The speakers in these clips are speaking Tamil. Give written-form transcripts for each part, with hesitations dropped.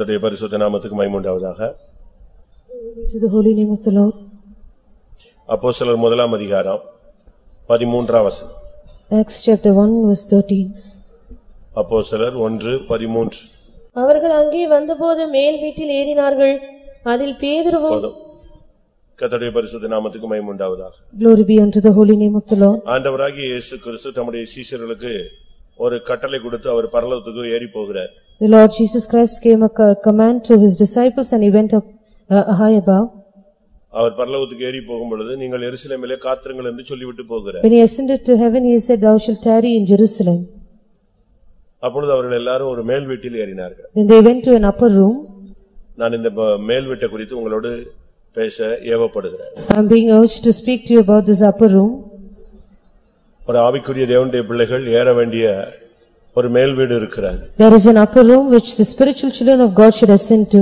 கர்த்தருடைய பரிசுத்த நாமத்துக்கு மகிமை உண்டாவதாக. To the holy name of the Lord. அப்போஸ்தலர் முதலாம் அதிகாரம் 13ஆம் வசனம். Acts chapter 1 verse 13. அப்போஸ்தலர் 1:13. அவர்கள் அங்கே வந்தபோது மேல் வீட்டில் ஏறினார்கள். அதில் பேதுருவும் கர்த்தருடைய பரிசுத்த நாமத்துக்கு மகிமை உண்டாவதாக. Glory be unto the holy name of the Lord. ஆண்டவராகிய இயேசு கிறிஸ்து தம்முடைய சீஷர்களுக்கு ஒரு கட்டளை கொடுத்து அவர் பரலோகத்துக்கு ஏறி போகிறார். The Lord Jesus Christ gave a command to his disciples and he went up high above. அவர் பரலோகத்துக்கு ஏறி போகும்பொழுது நீங்கள் எருசலேமிலே காத்திருங்கள் என்று சொல்லிவிட்டு போகிறார். When he ascended to heaven he said, thou shalt tarry in Jerusalem. அப்பொழுது அவர்கள் எல்லாரும் ஒரு மேல் வீட்டில் ஏறினார்கள். Then they went to an upper room. நான் இந்த மேல் வீட்டை குறித்து உங்களோடு பேச ஏவப்படுகிறேன். I am being urged to speak to you about this upper room. ஒரு ஆவிக்குரிய தேவனுடைய பிள்ளைகள் ஏற வேண்டிய ஒரு மேல் வீடு இருக்கிறது. There is an upper room which the spiritual children of God should ascend to.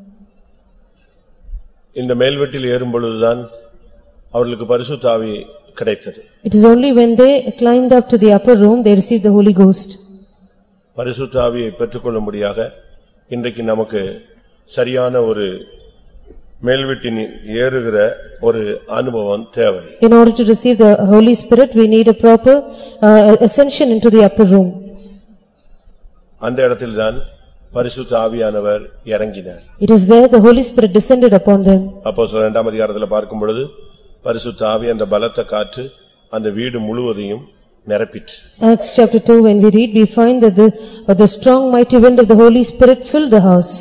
இந்த மேல் வீட்டில் ஏறும் பொழுதுதான் அவர்களுக்கு பரிசுத்த ஆவி கிடைத்தது. It is only when they climbed up to the upper room they received the Holy Ghost. பரிசுத்த ஆவியை பெற்றுக்கொள்ளும்படியாக இன்றைக்கு நமக்கு சரியான ஒரு மேல் வீட்டின் ஏறுகிற ஒரு அனுபவம் தேவை. In order to receive the Holy Spirit we need a proper ascension into the upper room. அந்த இடத்தில்தான் பரிசுத்த ஆவியானவர் இறங்கினார். It is there the Holy Spirit descended upon them. அப்போஸ்தலர் 2ஆம் அதிகாரத்தில் பார்க்கும் பொழுது பரிசுத்த ஆவி அந்த பலத்த காற்று அந்த வீடு முழுவதையும் நிரப்பிற்று. Acts chapter 2 when we read we find that the strong mighty wind of the Holy Spirit filled the house.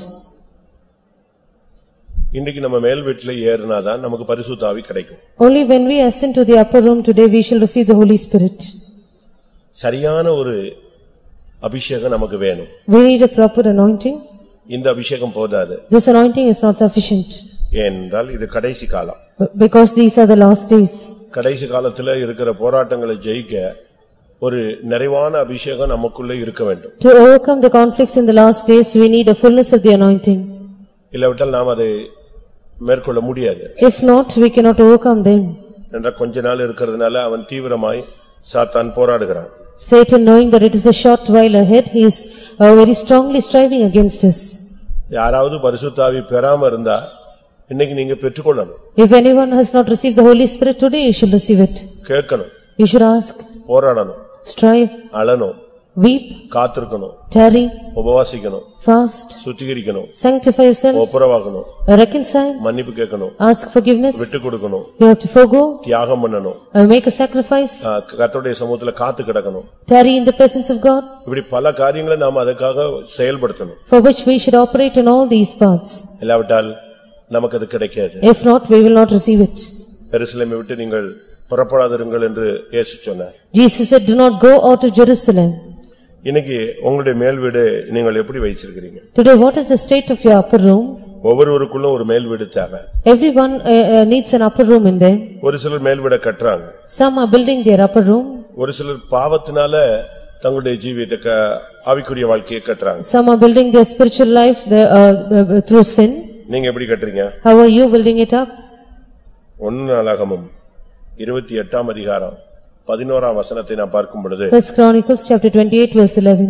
இன்னைக்கு நம்ம மேல் வீட்டில ஏறினாதான் நமக்கு பரிசுத்த ஆவி கிடைக்கும். Only when we ascend to the upper room today we shall receive the Holy Spirit. சரியான ஒரு அபிஷேகம் நமக்கு வேணும். We need a proper anointing. இந்த அபிஷேகம் போதாது. This anointing is not sufficient. ஏனென்றால் இது கடைசி காலம். Because these are the last days. கடைசி காலத்துல இருக்கிற போராட்டங்களை ஜெயிக்க ஒரு நிறைவான அபிஷேகம் நமக்குள்ள இருக்க வேண்டும். To overcome the conflicts in the last days we need a fullness of the anointing. இல்லாவிட்டால் நாம் அதை மேற்கொள்ள முடியாது. If not we cannot overcome them. என்ற கொஞ்ச நாள் இருக்கிறதுனால அவன் தீவிரமாய் சாத்தான் போராடுகிறான். Satan knowing that it is a short while ahead he is very strongly striving against us. யாராவது பரிசுத்த ஆவி பெறாம இருந்தா இன்னைக்கு நீங்க பெற்றுக்கொள்ளணும். If anyone has not received the Holy Spirit today you should receive it. கேட்கணும். You should ask. போராடணும். Strive. அழணும். Weep. காத்திருக்கணும். Tarry. உபவாசிக்கணும். Fast. சுத்திகரிக்கணும். Sanctify yourself. ஒப்புரவாகணும். Reconcile. மன்னிப்பு கேட்கணும். Ask forgiveness. விட்டு கொடுக்கணும். You have to forgo. தியாகம் பண்ணணும். Make a sacrifice. கர்த்தருடைய சமூகத்துல காத்து கிடக்கணும். Tarry in the presence of God. இப்படி பல காரியங்களை நாம் அதற்காக செயல்படுத்தணும். For which we should operate in all these paths. இல்லாவிட்டால் நமக்கு அது கிடைக்காது. If not we will not receive it. எருசலேமை விட்டு நீங்கள் புறப்படாதிருங்கள் என்று இயேசு சொன்னார். Jesus said do not go out of Jerusalem. இன்னைக்கு உங்களுடைய மேல் வீடு நீங்கள் எப்படி வைச்சிருக்கீங்க? Today what is the state of your upper room? ஒவ்வொருவருக்குள்ள ஒரு மேல் வீடு தேவை. Everyone needs an upper room in there. ஒரு சிலர் மேல் வீட கட்டறாங்க. Some are building their upper room. ஒரு சிலர் பாவத்தினால தங்களுடைய ஜீவியத்தை ஆவிக்குரிய வாழ்க்கையை கட்டறாங்க. Some are building their spiritual life through sin. நீங்க எப்படி கட்டறீங்க? How are you building it up? 1 நாளாகமம் 28ஆம் அதிகாரம் 11ஆம் வசனத்தை நான் பார்க்கும் பொழுது First Chronicles chapter 28 verse 11.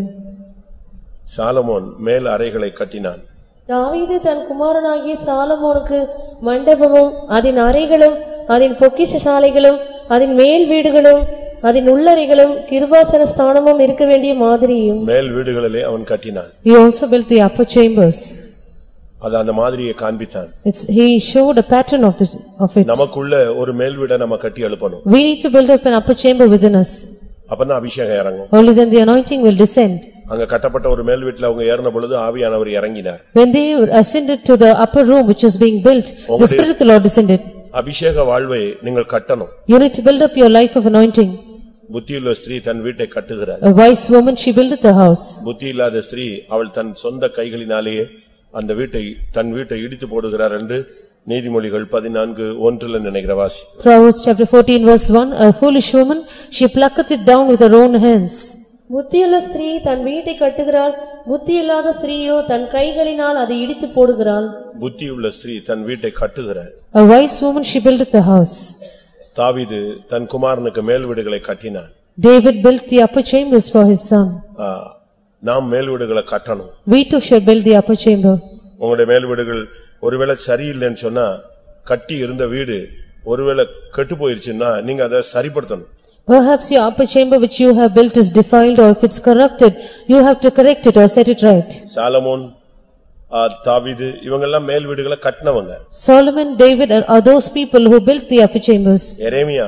Solomon மேல் அறைகளை கட்டினான். தாவீது தன் குமாரனாகிய சாலமோனுக்கு மண்டபமும் அதன் அறைகளும் அதன் பொக்கிஷசாலைகளும் அதன் மேல் வீடுகளும் அதன் உள்ளறைகளும் கிருபாசன ஸ்தானமும் இருக்க வேண்டிய மாதிரியும் மேல் வீடுகளிலே அவன் கட்டினான். He also built the upper chambers. அது அந்த மாதிரியை காண்பித்தான். He showed a pattern of it. நமக்குள்ள ஒரு மேல் வீடை நம்ம கட்டி எழுப்பணும். We need to build up an upper chamber within us. அப்பதான் அபிஷேகம் இறங்கும். Only then the anointing will descend. அங்க கட்டப்பட்ட ஒரு மேல் வீட்ல அவங்க ஏறின பொழுது ஆவியானவர் இறங்கினார். When they ascended to the upper room which was being built, the Spirit of the Lord descended. அபிஷேக வாழ்வை நீங்கள் கட்டணும். You need to build up your life of anointing. புத்தியுள்ள ஸ்திரீ தன் வீட்டை கட்டுகிறார். A wise woman she built the house. புத்தி இல்லாத ஸ்திரீ அவள் தன் சொந்த கைகளினாலேயே அந்த தன் வீட்டை இடித்து போடுகிறார் என்று நீதிமொழிகள் 14:1 நினைக்கிற வாசி. Proverbs chapter 14 verse 1, a foolish woman she plucketh it down with her own hands. புத்தியுள்ள ஸ்திரீ தன் வீட்டை கட்டுகிறாள், புத்தியில்லாத ஸ்திரீயோ தன் கைகளினால் அதை இடித்து போடுகிறாள். புத்தியுள்ள ஸ்திரீ தன் வீட்டை கட்டுகிறாள். A wise woman she built the house. தாவீது தன் குமாரனுக்கு மேல் வீடுகளை கட்டினான். David built the upper chambers for his son. நாம் மேல் வீடுகளை கட்டணும். We too should build the upper chamber. உங்களுடைய மேல் வீடுகள் ஒருவேளை சரியில்லைன்னு சொன்னா, கட்டி இருந்த வீடு ஒருவேளை கெட்டு போயிருச்சுன்னா நீங்க அதை சரிப்படுத்தணும். Perhaps your upper chamber which you have built is defiled, or if it's corrupted, you have to correct it or set it right. Solomon, தாவீது இவங்கெல்லாம் மேல் வீடுகளை கட்டினவங்க. Solomon, David are those people who built the upper chambers. எரேமியா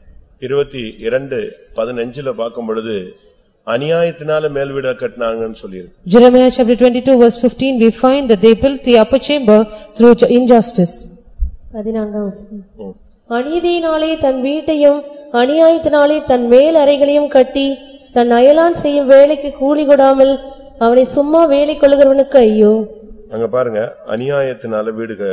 22:15 பார்க்கும் பொழுது அநியாயத்தினால மேல் வீட கட்டினாங்கன்னு சொல்லியிருக்கு. Jeremiah chapter 22 verse 15 we find that they built the upper chamber through injustice. 14 அநீதியினாலே தன் வீட்டையும் அநியாயத்தினாலே தன் மேல் அறைகளையும் கட்டி தன் அயலான் செய்யும் வேலைக்கு கூலி கொடாமல் அவனை சும்மா வேலை கொள்ளுகிறவனுக்கு ஐயோ. அங்க பாருங்க, அநியாயத்தினால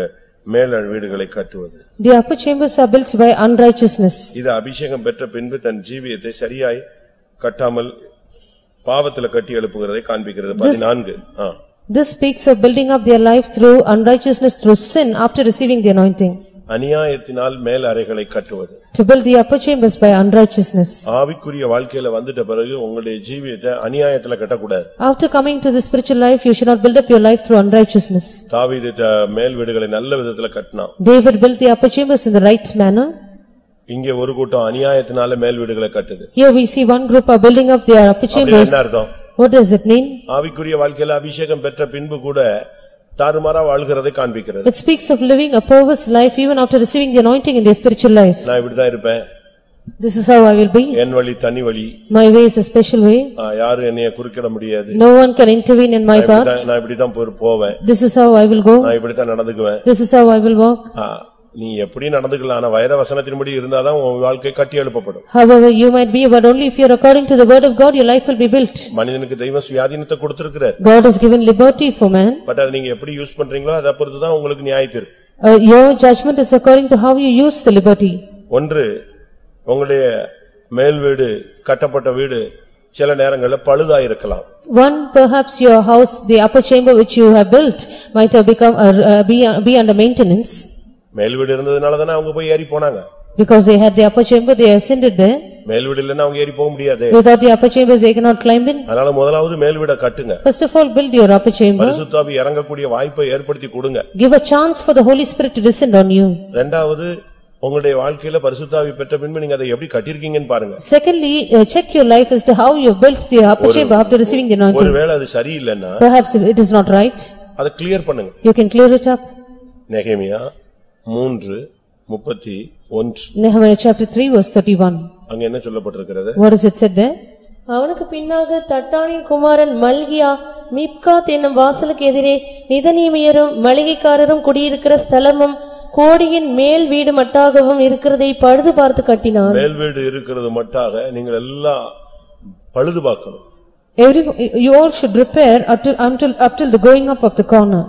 மேல் வீடுகளை கட்டுவது. The upper chambers are built by unrighteousness. இது அபிஷேகம் பெற்ற பின்பு தன் ஜீவியத்தை சரியாய் கட்டாமல் பாவத்துல கட்டி எழுப்புகிறதை காண்பிக்கிறது. 14. This speaks of building up their life through unrighteousness, through sin after receiving the anointing. அநியாயத்தினால் மேல் அறைகளை கட்டுவது. To build the upper chambers by unrighteousness. ஆவிக்குரிய வாழ்க்கையில வந்துட்ட பிறகு உங்களுடைய ஜீவியத்தை அநியாயத்துல கட்டக்கூடாது. After coming to the spiritual life, you should not build up your life through unrighteousness. தாவீது மேல் வீடுகளை நல்ல விதத்துல கட்டினான். David built the upper chambers in the right manner. இங்கே ஒரு கூட்டம் அநியாயத்தினால மேல் வீடுகளை கட்டுது. Here we see one group are building up their upper chambers. என்ன அர்த்தம்? What does it mean? ஆவிக்குரிய வாழ்க்கையில அபிஷேகம் பெற்ற பின்பு கூட தாறுமாறா வாழ்கிறதை காண்பிக்கிறது. It speaks of living a perverse life even after receiving the anointing in their spiritual life. நான் இப்படி தான் இருப்பேன். This is how I will be. என் வழி தனி வழி. My way is a special way. யாரும் என்னைய குறுக்கிட முடியாது. No one can intervene in my path. நான் இப்படி தான் போவேன். This is how I will go. நான் இப்படி தான் நடந்துக்குவேன். This is how I will walk. நீ எப்படி நடந்துக்கலாம், ஆனா வேத வசனத்தின்படி இருந்தாதான் உன் வாழ்க்கை கட்டி எழுப்பப்படும். However you might be, but only if you are according to the word of God, your life will be built. மனிதனுக்கு தெய்வம் சுயாதீனத்தை கொடுத்திருக்கிறார். God has given liberty for man. But அதை நீங்க எப்படி யூஸ் பண்றீங்களோ அத பொறுத்து தான் உங்களுக்கு நியாயம் தீர்ப்பு. Your judgment is according to how you use the liberty. ஒன்று, உங்களுடைய மேல் வீடு கட்டப்பட்ட வீடு சில நேரங்கள்ல பழுதா இருக்கலாம். One, perhaps your house, the upper chamber which you have built might have become be under maintenance. மேல் வீடு இருந்ததனால தான அவங்க போய் ஏறி போனாங்க. Because they had the upper chamber, they ascended there. மேல் வீடு இல்லனா அவங்க ஏறி போக முடியாது. Without the upper chamber they cannot climb in. அதனால முதலாவது மேல் வீட கட்டுங்க. First of all, build your upper chamber. பரிசுத்த ஆவி இறங்கக்கூடிய வாய்ப்பை ஏற்படுத்தி கொடுங்க. Give a chance for the Holy Spirit to descend on you. இரண்டாவது, உங்களுடைய வாழ்க்கையில பரிசுத்த ஆவி பெற்ற பின்பு நீங்க அதை எப்படி கட்டியிருக்கீங்கன்னு பாருங்க. Secondly, check your life as to how you built the upper chamber after receiving the anointing. ஒருவேளை அது சரியில்லைன்னா Perhaps it is not right. அதை கிளியர் பண்ணுங்க. You can clear it up. நெகேமியா 3:31. Nehemiah chapter 3 verse 31. அங்க என்ன சொல்லப்பட்டிருக்கிறது? What is it said there? அவனுக்கு பின்னாக தட்டானின் குமாரன் மல்கியா மிப்காத் என்னும் வாசலுக்கு எதிரே நிதனீமியரும் மளிகைக்காரரும் குடியிருக்கிற ஸ்தலமும் கோடியின் மேல் வீடு மட்டாகவும் இருக்கிறதை பழுது பார்த்து கட்டினான். மேல் வீடு இருக்கிறது மட்டாக நீங்கள் எல்லாம் பழுது பார்க்கணும். You all should repair up till the going up of the corner.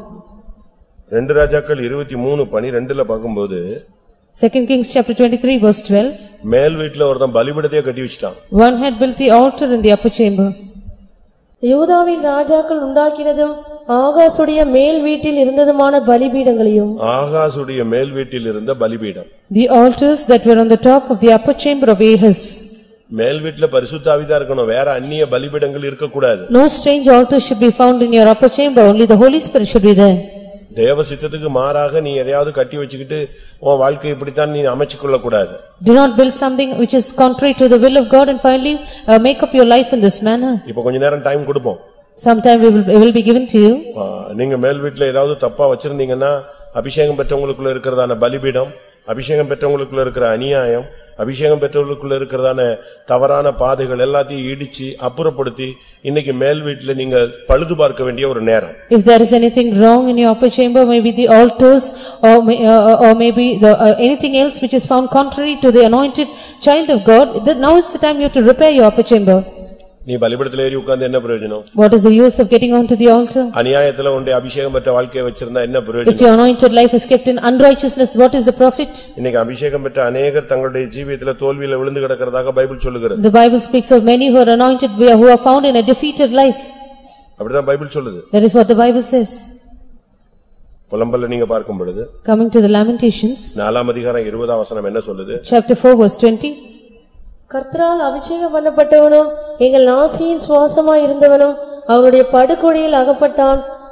2 ராஜாக்கள் 23:12 பாக்கும்போது 2 Kings chapter 23 verse 12. மேல் வீட்ல ஒருத்தன் பலிபீடத்தை கட்டி வச்சிட்டான். One had built the altar in the upper chamber. யூதாவின் ராஜாக்கள் உண்டாக்கினதும் ஆகாசுடைய மேல் வீட்டில் இருந்ததுமான பலிபீடங்களையும். ஆகாசுடைய மேல் வீட்டில் இருந்த பலிபீடம். The altars that were on the top of the upper chamber of Ahaz. மேல் வீட்ல பரிசுத்த ஆவி தான் இருக்கணும், வேற அந்நிய பலிபீடங்கள் இருக்க கூடாது. No strange altars should be found in your upper chamber, only the Holy Spirit should be there. தேவ சித்தத்துக்கு மாறாக நீ எதையாவது கட்டி வச்சுக்கிட்டு உன் வாழ்க்கை இப்படித்தான் நீ அமைச்சுக்கொள்ள கூடாது. Do not build something which is contrary to the will of God and finally make up your life in this manner. இப்போ கொஞ்ச நேரம் டைம் கொடுப்போம். Sometime we will be given to you. நீங்க மேல் வீட்ல ஏதாவது தப்பா வச்சிருந்தீங்கன்னா அபிஷேகம் பெற்றவங்களுக்குள்ள இருக்கிறதான பலிபீடம், அபிஷேகம் பெற்றவங்களுக்குள்ள இருக்கிற அநியாயம், அபிஷேகம் பெற்றவர்களுக்குள்ள இருக்கிறதான தவறான பாதைகள் எல்லாத்தையும் இடிச்சு அப்புறப்படுத்தி இன்னைக்கு மேல் வீட்ல நீங்க பழுது பார்க்க வேண்டிய ஒரு நேரம். If there is anything wrong in your upper chamber, maybe the altars or maybe anything else which is found contrary to the anointed child of God, now is the time you have to repair your upper chamber. நீ பலிபீடத்துல ஏறி உட்கார்ந்து என்ன பிரயோஜனம்? What is the use of getting onto the altar? அநியாயத்துல உன்னுடைய அபிஷேகம் பெற்ற வாழ்க்கையை வச்சிருந்தா என்ன பிரயோஜனம்? If your anointed life is kept in unrighteousness, what is the profit? இன்னைக்கு அபிஷேகம் பெற்ற अनेகர் தங்களுடைய ஜீவியத்துல தோல்வியில விழுந்து கிடக்கிறதாக பைபிள் சொல்லுகிறது. The Bible speaks of many who are anointed who are found in a defeated life. அப்படிதான் பைபிள் சொல்லுது. That is what the Bible says. புலம்பல்ல நீங்க பார்க்கும் பொழுது Coming to the Lamentations, 4 அதிகாரம் 20 வசனம் என்ன சொல்லுது? Chapter 4 verse 20. கர்த்தரால் அபிஷேகம் பண்ணப்பட்டவனும் எங்கள் நாசியின் சுவாசமாய் இருந்தவனும் அவருடைய படுகொடியில் அகப்பட்டான்.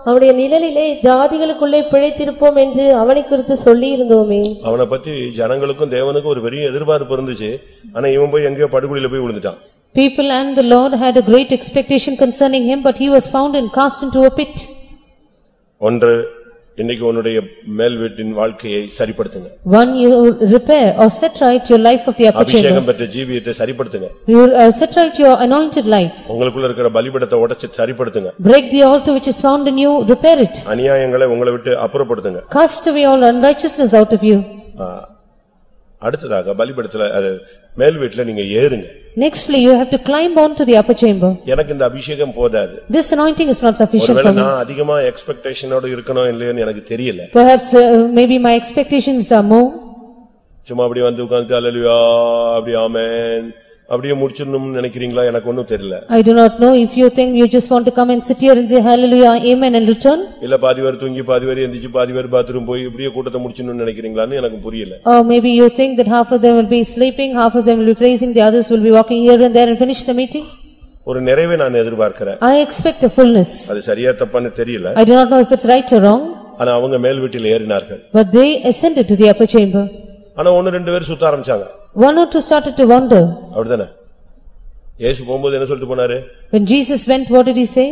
அவருடைய நிழலிலே ஜாதிகளுக்குள்ளே பிழைத்திருப்போம் என்று அவனை குறித்து சொல்லி இருந்தோமே. அவனை பத்தி ஜனங்களுக்கும் தேவனுக்கும் ஒரு பெரிய எதிர்பார்ப்பு இருந்துச்சு. ஆனா இவன் போய் எங்கேயோ படுகுழியில போய் விழுந்துட்டான். People and the Lord had a great expectation concerning him, but he was found and cast into a pit. ஒன்று, இன்னைக்கு உன்னுடைய மேல் வீட்டின் வாழ்க்கையை சரிப்படுத்துங்க. One, you repair or set right your life of the upper chamber. அபிஷேகம் பெற்ற ஜீவியத்தை சரிப்படுத்துங்க. You set right your anointed life. உங்களுக்குள்ள இருக்கிற பலிபீடத்தை உடைச்சு சரிப்படுத்துங்க. Break the altar which is found in you, repair it. அநியாயங்களை உங்களை விட்டு அப்புறப்படுத்துங்க. Cast away all unrighteousness out of you. அடுத்ததாக பலிபீடத்துல அது மேல் வீட்ல நீங்க ஏறுங்க. Nextly, you have to climb on to the upper chamber. எனக்கு இந்த அபிஷேகம் போதாது. This anointing is not sufficient for me. நான் அதிகமா எக்ஸ்பெக்டேஷனோட இருக்கணும் இல்லையோன்னு எனக்கு தெரியல. Perhaps maybe my expectations are more. சும்மா அப்படி வந்து உட்கார்ந்து அல்லேலூயா அப்படி ஆமென் அப்படியே முடிச்சிரணும்னு நினைக்கிறீங்களா? எனக்கு ஒண்ணும் தெரியல. I do not know if you think you just want to come and sit here and say hallelujah amen and return. இல்ல பாதி பேர் தூங்கி பாதி பேர் எந்திரிச்சு பாதி பேர் பாத்ரூம் போய் இப்படியே கூட்டத்தை முடிச்சிரணும்னு நினைக்கிறீங்களான்னு எனக்கு புரியல. Or maybe you think that half of them will be sleeping, half of them will be praising, the others will be walking here and there and finish the meeting. ஒரு நிறைவை நான் எதிர்பார்க்கிறேன். I expect a fullness. அது சரியா தப்பான்னு தெரியல. I do not know if it's right or wrong. ஆனா அவங்க மேல் வீட்டில் ஏறினார்கள். But they ascended to the upper chamber. ஆனா ஒன்னு ரெண்டு பேர் சுத்த ஆரம்பிச்சாங்க. One or two started to wander. அப்படிதானே? இயேசு போகும்போது என்ன சொல்லிட்டு போனாரு? When Jesus went, what did he say?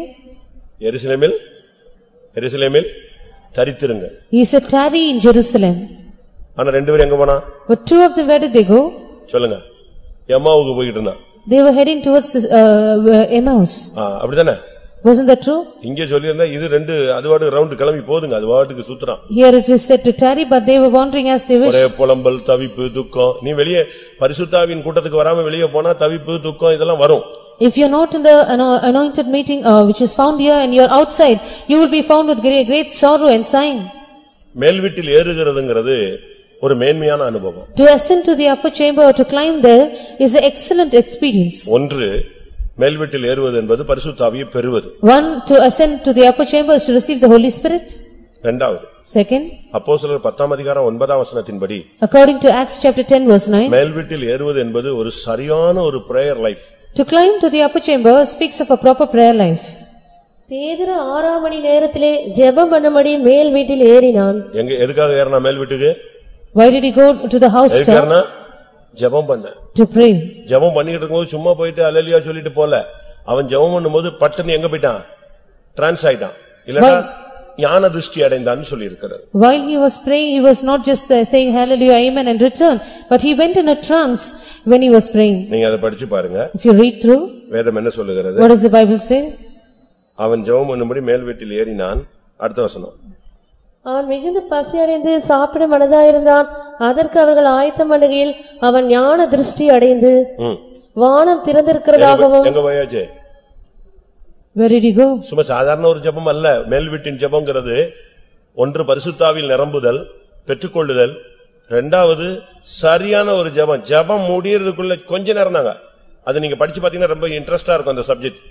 எருசலேமில் தரித்திருங்க. He said tarry in Jerusalem. ஆனா ரெண்டு பேர் எங்க போனா? But two of them, where did they go? சொல்லுங்க. எம்மாவுக்கு போயிட்டு இருந்தா. They were heading towards Emmaus. அப்படிதானே? Wasn't that true? இங்கே சொல்லியிருந்தா இது ரெண்டு அதுவாடு ரவுண்ட் கிளம்பி போதுங்க, அது வாட்டுக்கு சுத்துறான். Here it is said to tarry, but they were wandering as they wished. ஒரே புலம்பல் தவிப்பு துக்கம். நீ வெளியே பரிசுத்தாவின் கூட்டத்துக்கு வராம வெளியே போனா தவிப்பு துக்கம் இதெல்லாம் வரும். If you are not in the anointed meeting which is found here and you are outside, you will be found with great sorrow and sighing. மேல் வீட்டில் ஏறுகிறதுங்கிறது ஒரு மேன்மையான அனுபவம். To ascend to the upper chamber or to climb there is an excellent experience. ஒன்று, மேல் வீட்டில் ஏறுவது என்பது பரிசுத்த ஆவியை பெறுவது. One, to ascend to the upper chamber is to receive the Holy Spirit. இரண்டாவது, Second, அப்போஸ்தலர் 10ஆம் அதிகாரம் 9ஆம் வசனத்தின்படி according to Acts chapter 10 verse 9, மேல் வீட்டில் ஏறுவது என்பது ஒரு சரியான ஒரு prayer life. to climb to the upper chamber speaks of a proper prayer life. பேதுரு 6 மணி நேரத்திலே ஜெபம் பண்ணும்படி மேல் வீட்டில் ஏறினான். எதுக்காக ஏறினா மேல் வீட்டுக்கு? Why did he go to the house top? ஜெபம் பண்ண. To pray. ஜெபம் பண்ணிட்டு இருக்கும்போது சும்மா போயிட்டு அல்லேலூயா சொல்லிட்டு போல. அவன் ஜெபம் பண்ணும்போது பட்டுன்னு எங்க போயிட்டான்? டிரான்ஸ் ஆயிட்டான். இல்லனா ஞான திருஷ்டி அடைந்தான்னு சொல்லி இருக்கிறார். While he was praying, he was not just saying hallelujah amen and return, but he went in a trance when he was praying. நீங்க அதை படிச்சு பாருங்க. If you read through, வேதம் என்ன சொல்லுகிறது? what does the Bible say? அவன் ஜெபம் பண்ணும்படி மேல் வீட்டில் ஏறினான். அடுத்த வசனம். அவன் மிகுந்த பசியடைந்து சாப்பிட மனதாயிருந்தான். அதற்கு அவர்கள் ஆயத்தம் பண்ணுகையில் அவன் ஞான திருஷ்டி அடைந்து வானம் திறந்திருக்கிறதாகவும். எங்க போயாச்சு? Where did he go? சும்மா சாதாரண ஒரு ஜெபம் அல்ல. மேல் வீட்டின் ஜெபம்ங்கிறது ஒன்று பரிசுத்தாவில் நிரம்புதல், பெற்றுக்கொள்ளுதல். இரண்டாவது சரியான ஒரு ஜெபம். ஜெபம் முடியறதுக்குள்ள கொஞ்ச நேரம் தாங்க. அது நீங்க படிச்சு பாத்தீங்கன்னா ரொம்ப இன்ட்ரெஸ்டா இருக்கும் அந்த subject.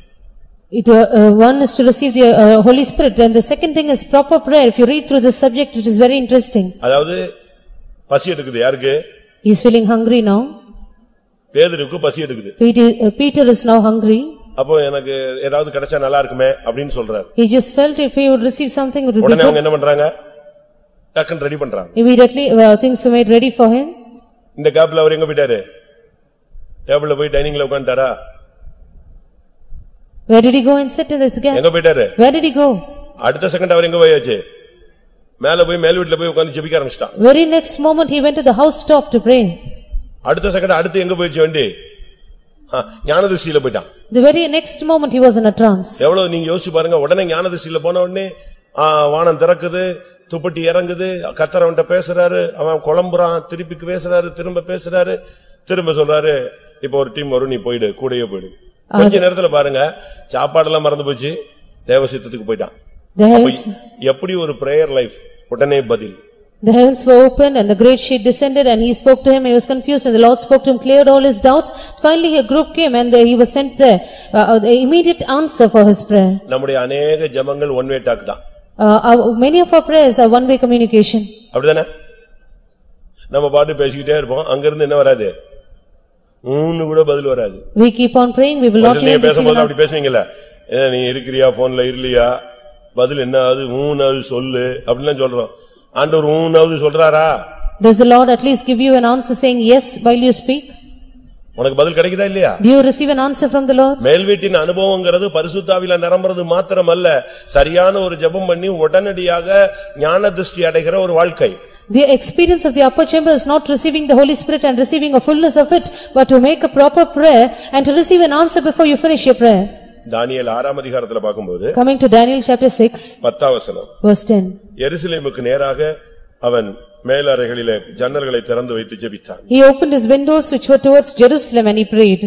One is to receive the Holy Spirit and the second thing is proper prayer. If you read through this subject, it is very interesting. அதாவது பசி எடுக்குது யாருக்கு? He is feeling hungry now. பேதுருக்கு பசி எடுக்குது. Peter is now hungry. அப்போ எனக்கு ஏதாவது கிடைச்சா நல்லா இருக்குமே அப்படினு சொல்றாரு. He just felt if he would receive something it would be good. உடனே அவங்க என்ன பண்றாங்க? டக்குன்னு ரெடி பண்றாங்க. Immediately things were made ready for him. இந்த கேப்ல அவர் எங்க போயிட்டாரு? டேபிள்ல போய் டைனிங்ல உட்கார்ந்தாரா? Where did he go and sit in this gap? எங்க போயிட்டாரு? Where did he go? அடுத்த செகண்ட் அவர் எங்க போயாச்சு? மேல போய் மேல் வீட்ல போய் உட்கார்ந்து ஜெபிக்க ஆரம்பிச்சான். Very next moment he went to the house top to pray. அடுத்த செகண்ட் அடுத்து எங்க போயிச்சு வண்டி? ஞானதிருஷ்டியில போய்ட்டான். The very next moment he was in a trance. எவ்வளவு நீங்க யோசிச்சு பாருங்க. உடனே ஞானதிருஷ்டியில போன உடனே வானம் திறக்குது, துப்பட்டி இறங்குது, கர்த்தர் அவன்கிட்ட பேசுறாரு, அவன் குழம்புறான், திருப்பி பேசுறாரு, திரும்ப பேசுறாரு, திரும்ப சொல்றாரு இப்போ ஒரு டீம் வரும் நீ போயிடு, கூடயே போயிடு. கொஞ்ச நேரத்துல பாருங்க சாப்பாடெல்லாம் மறந்து போச்சு, தேவசித்தத்துக்கு போயிட்டான். எப்படி ஒரு பிரேயர் லைஃப். உடனே பதில். The heavens were opened and the great sheet descended and he spoke to him. He was confused and the Lord spoke to him, cleared all his doubts. Finally a group came and he was sent there. The immediate answer for his prayer. நம்முடைய अनेक ஜெபங்கள் ஒன் வே டாக் தான். Many of our prayers are one way communication. அப்படிதானே? நம்ம பாட்டு பேசிக்கிட்டே இருப்போம், அங்க இருந்து என்ன வராது? கூட பதில் வராது. We keep on praying, we will not even பேசும்போது அப்படி பேசுவீங்கல்ல, நீ இருக்கிறியா போன்ல இல்லையா பதில் என்னாவது ஊனாவது சொல்லு அப்படிலாம் சொல்றோம். ஆண்டவர் ஊனாவது சொல்றாரா? Does the Lord at least give you an answer saying yes while you speak? உனக்கு பதில் கிடைக்குதா இல்லையா? Do you receive an answer from the Lord? மேல்வீட்டின் அனுபவங்கிறது பரிசுத்த ஆவியில நிரம்புறது மாத்திரமல்ல, சரியான ஒரு ஜெபம் பண்ணி உடனடியாக ஞான திருஷ்டி அடைகிற ஒரு வாழ்க்கை. The experience of the upper chamber is not receiving the Holy Spirit and receiving a fullness of it, but to make a proper prayer and to receive an answer before you finish your prayer. தானியேல் 6ஆம் அதிகாரத்துல பாக்கும்போது Coming to Daniel chapter 6, 10ஆம் வசனம். verse 10. எருசலேமுக்கு நேராக அவன் மேலறைகளிலே ஜன்னல்களை திறந்து வைத்து ஜெபித்தான். He opened his windows which were towards Jerusalem and he prayed.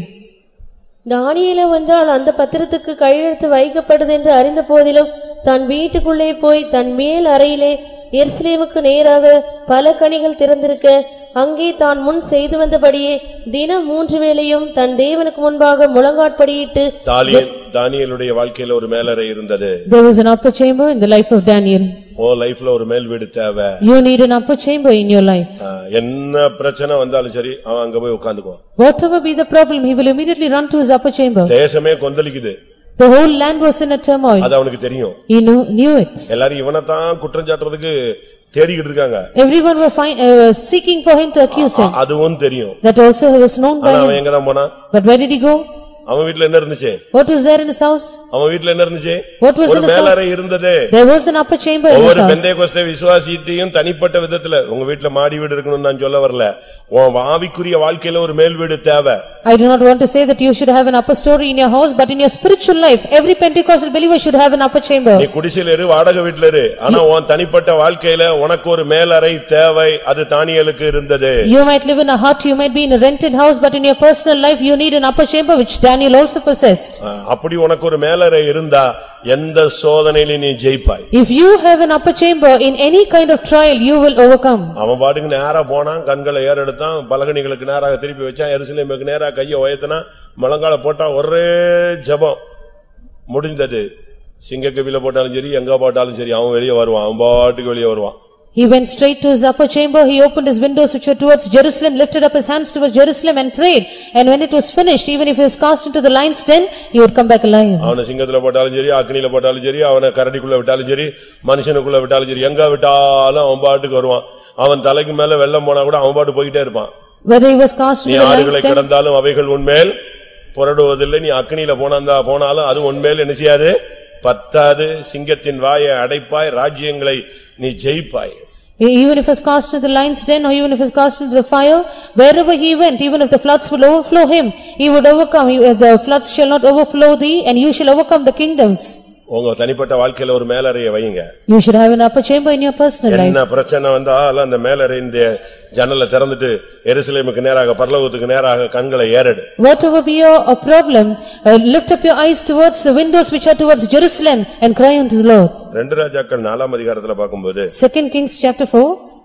தானியேலோ என்றால் அந்த பத்திரத்துக்கு கையெழுத்து வைக்கப்பட்டது என்று அறிந்த போதிலும் தன் வீட்டுக்குள்ளே போய் தன் மேல் அறையிலே எருசலேமுக்கு நேராக பல கனிகள் திறந்திருக்க அங்கே தான் முன் செய்து வந்தபடியே தினம் 3 வேளையும் தன் தேவனுக்கு முன்பாக முழங்காற்படியிட்டு. தானியேலுடைய வாழ்க்கையில ஒரு மேலறை இருந்தது. There was an upper chamber in the life of Daniel. லைஃப்ல ஒரு மேல் வீடு தேவை. You need an upper chamber in your life. என்ன பிரச்சனை வந்தாலும் சரி அவன் அங்க போய் உட்கார்ந்துக்குவான். Whatever be the problem, he will immediately run to his upper chamber. தேசமே கொந்தளிக்குது. The whole land was in a turmoil. அது அவனுக்கு தெரியும். He knew it. எல்லாரும் இவனை தான் குற்றம் சாட்டுறதுக்கு தேடிக்கிட்டு இருக்காங்க. Everyone were seeking for him to accuse him. அதுவும் தெரியும். That also was known by him. அவன் எங்க தான் போனா? But where did he go? அவன் வீட்ல என்ன இருந்துச்சு? What was there in his house? அவன் வீட்ல என்ன இருந்துச்சு? What was in his house? ஒரு மேலறை இருந்தது. There was an upper chamber in his house. ஒரு பெந்தேகோஸ்தே விசுவாசியையும் தனிப்பட்ட விதத்துல உங்க வீட்ல மாடி வீடு இருக்கணும்னு நான் சொல்ல வரல. உன் ஆவிக்குரிய வாழ்க்கையில ஒரு மேல் வீடு தேவை. I do not want to say that you should have an upper story in your house, but in your spiritual life every Pentecostal believer should have an upper chamber. நீ குடிசையில இரு, வாடகை வீட்ல இரு, ஆனா உன் தனிப்பட்ட வாழ்க்கையில உனக்கு ஒரு மேலறை தேவை. அது தானியேலுக்கு இருந்தது. You might live in a hut, you might be in a rented house, but in your personal life you need an upper chamber, which Daniel also possessed. அப்படி உனக்கு ஒரு மேலறை இருந்தா எந்த சோதனையில நீ ஜெயிப்பாய். If you have an upper chamber in any kind of trial, you will overcome. அவன் பாட்டுக்கு நேரா போனான், கண்களை ஏறெடுத்தான், பலகணிகளுக்கு நேராக திருப்பி வச்சான், எருசலேமுக்கு நேரா கையை உயர்த்தினா, முழங்கால போட்டா, ஒரே ஜெபம் முடிந்தது. சிங்கக்கவில போட்டாலும் சரி, எங்க போட்டாலும் சரி, அவன் வெளியே வருவான், அவன் பாட்டுக்கு வெளியே வருவான். He went straight to his upper chamber, he opened his windows which were towards Jerusalem, lifted up his hands towards Jerusalem and prayed. And when it was finished, even if he was cast into the lion's den, he would come back alive. அவனை சிங்கத்துல போட்டாலும் சரி, அக்னியில போட்டாலும் சரி, அவனை கரடிக்குள்ள விட்டாலும் சரி, மனுஷனுக்குள்ள விட்டாலும் சரி, எங்க விட்டாலும் அவன் பாட்டுக்கு வருவான். அவன் தலைக்கு மேல வெள்ளம் போனா கூட அவன் பாட்டு போயிட்டே இருப்பான். Whether he was cast into the lion's den, கிடந்தாலும் அவைகள் உன்மேல் புரடுவதில்லை. நீ அக்னியில போனாலும் அது உன்மேல் என்ன செய்யாது? பத்தாது. சிங்கத்தின் வாயை அடைப்பாய், ராஜ்யங்களை நீ ஜெயிப்பாய். Even if he was cast into the lion's den or even if he was cast into the fire, wherever he went, even if the floods will overflow him, he would overcome. The floods shall not overflow thee, and you shall overcome the kingdoms. உங்க தனிப்பட்ட வாழ்க்கையில ஒரு மேலறையை வையுங்க. You should have an upper chamber in your personal life. என்ன பிரச்சனை வந்தாலும் அந்த மேலறையின் ஜன்னலை திறந்துட்டு எருசலேமுக்கு நேராக பரலோகத்துக்கு நேராக கண்களை ஏறெடு. Whatever be your problem, lift up your eyes towards the windows which are towards Jerusalem and cry unto the Lord. 2 ராஜாக்கள் 4ஆம் அதிகாரத்துல பாக்கும்போது 2 Kings chapter 4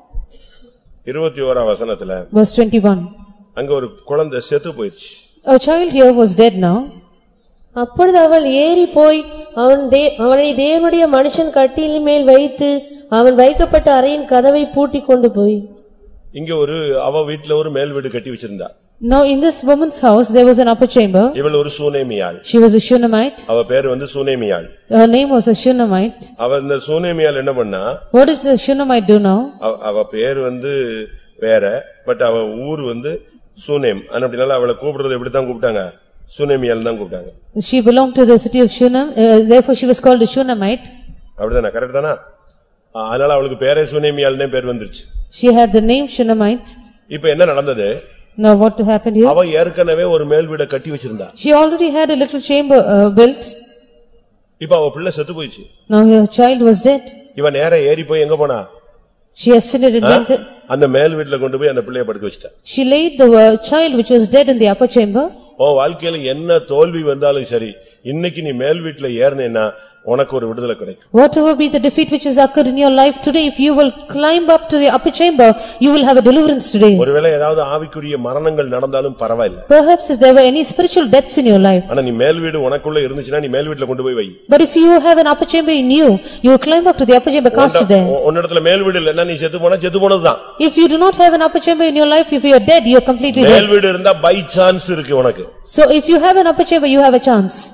21ஆம் வசனத்துல verse 21. அங்க ஒரு குழந்தை செத்து போயிடுச்சு. A child here was dead now. அப்பொழுது அவள் ஏறி போய் அவனை தேவனுடைய மனுஷன் கட்டிலின் மேல் வைத்து அவன் வைக்கப்பட்ட அறையின் கதவை பூட்டி கொண்டு போய். இங்க அவ வீட்ல ஒரு மேல் வீடு கட்டி வச்சிருந்தா. Now in this woman's house there was an upper chamber. இவள் ஒரு சூனேமியாள். She was a Shunammite. அவ பேர் சூனேமியாள். Her name was a Shunammite. அவ இந்த சூனேமியாள் என்ன பண்ணா? What does the Shunammite do now? அவ பேர் வேற, பட் அவ ஊர் சூனேம். அப்படினால அவளை கூப்பிடுறது எப்படி தான் கூப்பிட்டாங்க? சூனேமியாள் தான் கூப்பிட்டாங்க. She belonged to the city of Shunam, therefore she was called a Shunammite. அப்படிதானே? கரெக்ட் தானா? அதனால அவளுக்கு பேரே சூனேமியாள்னே பேர் வந்துருச்சு. She had the name Shunammite. இப்போ என்ன நடந்தது? Now what happened here? அவ ஏற்கனவே ஒரு மேல் வீட கட்டி வச்சிருந்தா. She already had a little chamber built. இப்போ அவ பிள்ளை செத்து போயிடுச்சு. Now her child was dead. இவ நேரா ஏறி போய் எங்க போனா? She ascended and went. அந்த மேல் வீட்ல கொண்டு போய் அந்த பிள்ளையை படுக்க வச்சிட்டா. She laid the child which was dead in the upper chamber. வாழ்க்கையில என்ன தோல்வி வந்தாலும் சரி, இன்னைக்கு நீ மேல் வீட்ல ஏறினேன்னா உனக்கு ஒரு விடுதலை கிடைக்கும். Whatever be the defeat which has occurred in your life today, if you will climb up to the upper chamber, you will have a deliverance today. ஒருவேளை ஏதாவது ஆவிக்குரிய மரணங்கள் நடந்தாலும் பரவாயில்லை. Perhaps if there were any spiritual deaths in your life. ஆனா நீ மேல் வீடு உனக்குள்ள இருந்துச்சுனா நீ மேல் வீட்ல கொண்டு போய் வை. But if you have an upper chamber in you, you will climb up to the upper chamber, cast it there. உன்னிடத்துல மேல் வீடு இல்லன்னா நீ செத்து போனதுதான். If you do not have an upper chamber in your life, if you are dead, you are completely dead. மேல் வீடு இருந்தா பை சான்ஸ் இருக்கு உனக்கு. So if you have an upper chamber, you have a chance.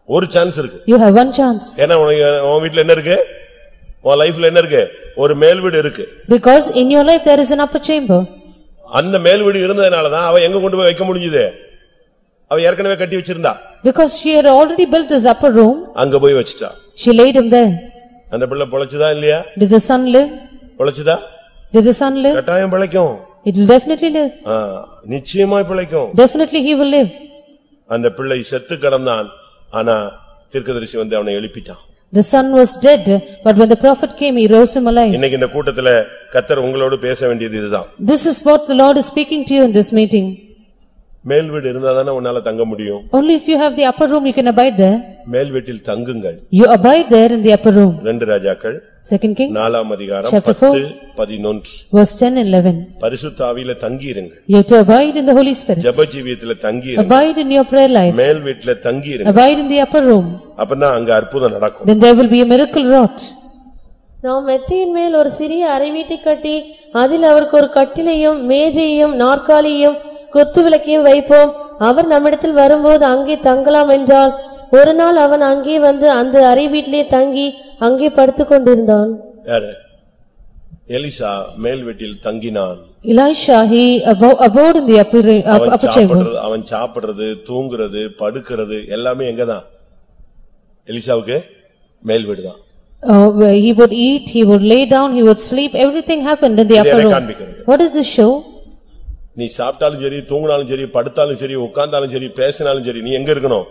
ஒரு சான்ஸ் இருக்கு. You have one chance. ஏன்னா உன் வீட்ல என்ன இருக்கு? உன் லைஃப்ல என்ன இருக்கு? ஒரு மேல் வீடு இருக்கு. Because in your life there is an upper chamber. அந்த மேல் வீடு இருந்ததனால தான் அவ எங்க கொண்டு போய் வைக்க முடிஞ்சது? அவ ஏற்கனவே கட்டி வச்சிருந்தா. Because she had already built this upper room. அங்க போய் வச்சிட்டா. She laid him there. அந்த பிள்ளை பொளச்சதா இல்லையா? Did the son live? பொளச்சதா? Did the son live? கட்டாயம் பிழைக்கும். It will definitely live. நிச்சயமாய் பிழைக்கும். Definitely he will live. அந்த பிள்ளை செத்து கிடந்தான். ஆனா தீர்க்கதரிசி வந்து அவனை எழுப்பிட்டான். The son was dead, but when the prophet came, he rose him alive. இன்னைக்கு இந்த கூட்டத்துல கர்த்தர் உங்களோடு பேச வேண்டியது இதுதான். This is what the Lord is speaking to you in this meeting. மேல் வீடு இருந்தாதானே உன்னால தங்க முடியும். Only if you have the upper room you can abide there. மேல் வீட்டில் தங்குங்கள். You abide there in the upper room. 2 ராஜாக்கள் 2 Kings 4 அதிகாரம் 10-11 verse 10 and 11. பரிசுத்த ஆவியில தங்கியிருங்கள். You have to abide in the Holy Spirit. ஜெப ஜீவியத்தில தங்கியிருங்கள். Abide in your prayer life. மேல் வீட்டில தங்கியிருங்கள். Abide in the upper room. அப்பதான் அங்க அற்புதம் நடக்கும். Then there will be a miracle wrought. நாம் மெத்தையின் மேல் ஒரு சிறிய அறை வீட்டை கட்டி அதில் அவருக்கு ஒரு கட்டிலையும் மேஜையும் நாற்காலியும் குத்துவிளக்கையும் வைப்போம். அவர் நம்மிடத்தில் வரும்போது அங்கே தங்கலாம் என்றால் ஒரு நாள் அவன் அங்கே வந்து அந்த அறை வீட்டிலே தங்கி அங்கே படுத்துக் கொண்டிருந்தான். யாரு? எலிசா மேல் வீட்டில் தங்கினான். Elisha he abode in the upper chamber. அவன் சாப்பிடுறது, தூங்குறது, படுக்கிறது எல்லாமே எங்கதான்? எலிசாவுக்கு மேல் வீடுதான். He would eat, he would lay down, he would sleep, everything happened in the upper room. What does this show? நீ சாப்பிட்டாலும் சரி, தூங்கினாலும் சரி, படுத்தாலும் சரி, உட்கார்ந்தாலும் சரி, பேசினாலும் சரி, நீ எங்க இருக்கணும்?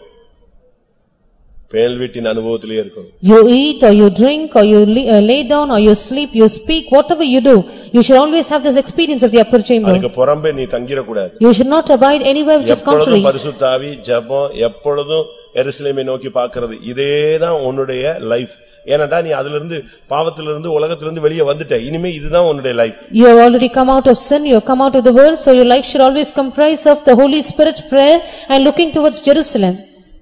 மேல் வீட்டின் அனுபவத்திலே இருக்கணும். You eat or you drink or you lay down or you sleep, you speak, whatever you do, you should always have this experience of the upper chamber. அதுக்கு புறம்பே நீ தங்கிர கூடாது. You should not abide anywhere which is contrary. எப்பொழுதும் பரிசுத்த ஆவி, ஜெபம், எப்பொழுதும் எருசலேமை நோக்கி பார்க்கிறது, இதேதான் உன்னுடைய லைஃப். ஏனடா நீ அதிலிருந்து பாவத்திலிருந்து உலகத்திலிருந்து வெளியே வந்துட்ட. இனிமே இதுதான் உன்னுடைய life. You have already come out of sin, you have come out of the world, so your life should always comprise of the Holy Spirit, prayer and looking towards Jerusalem.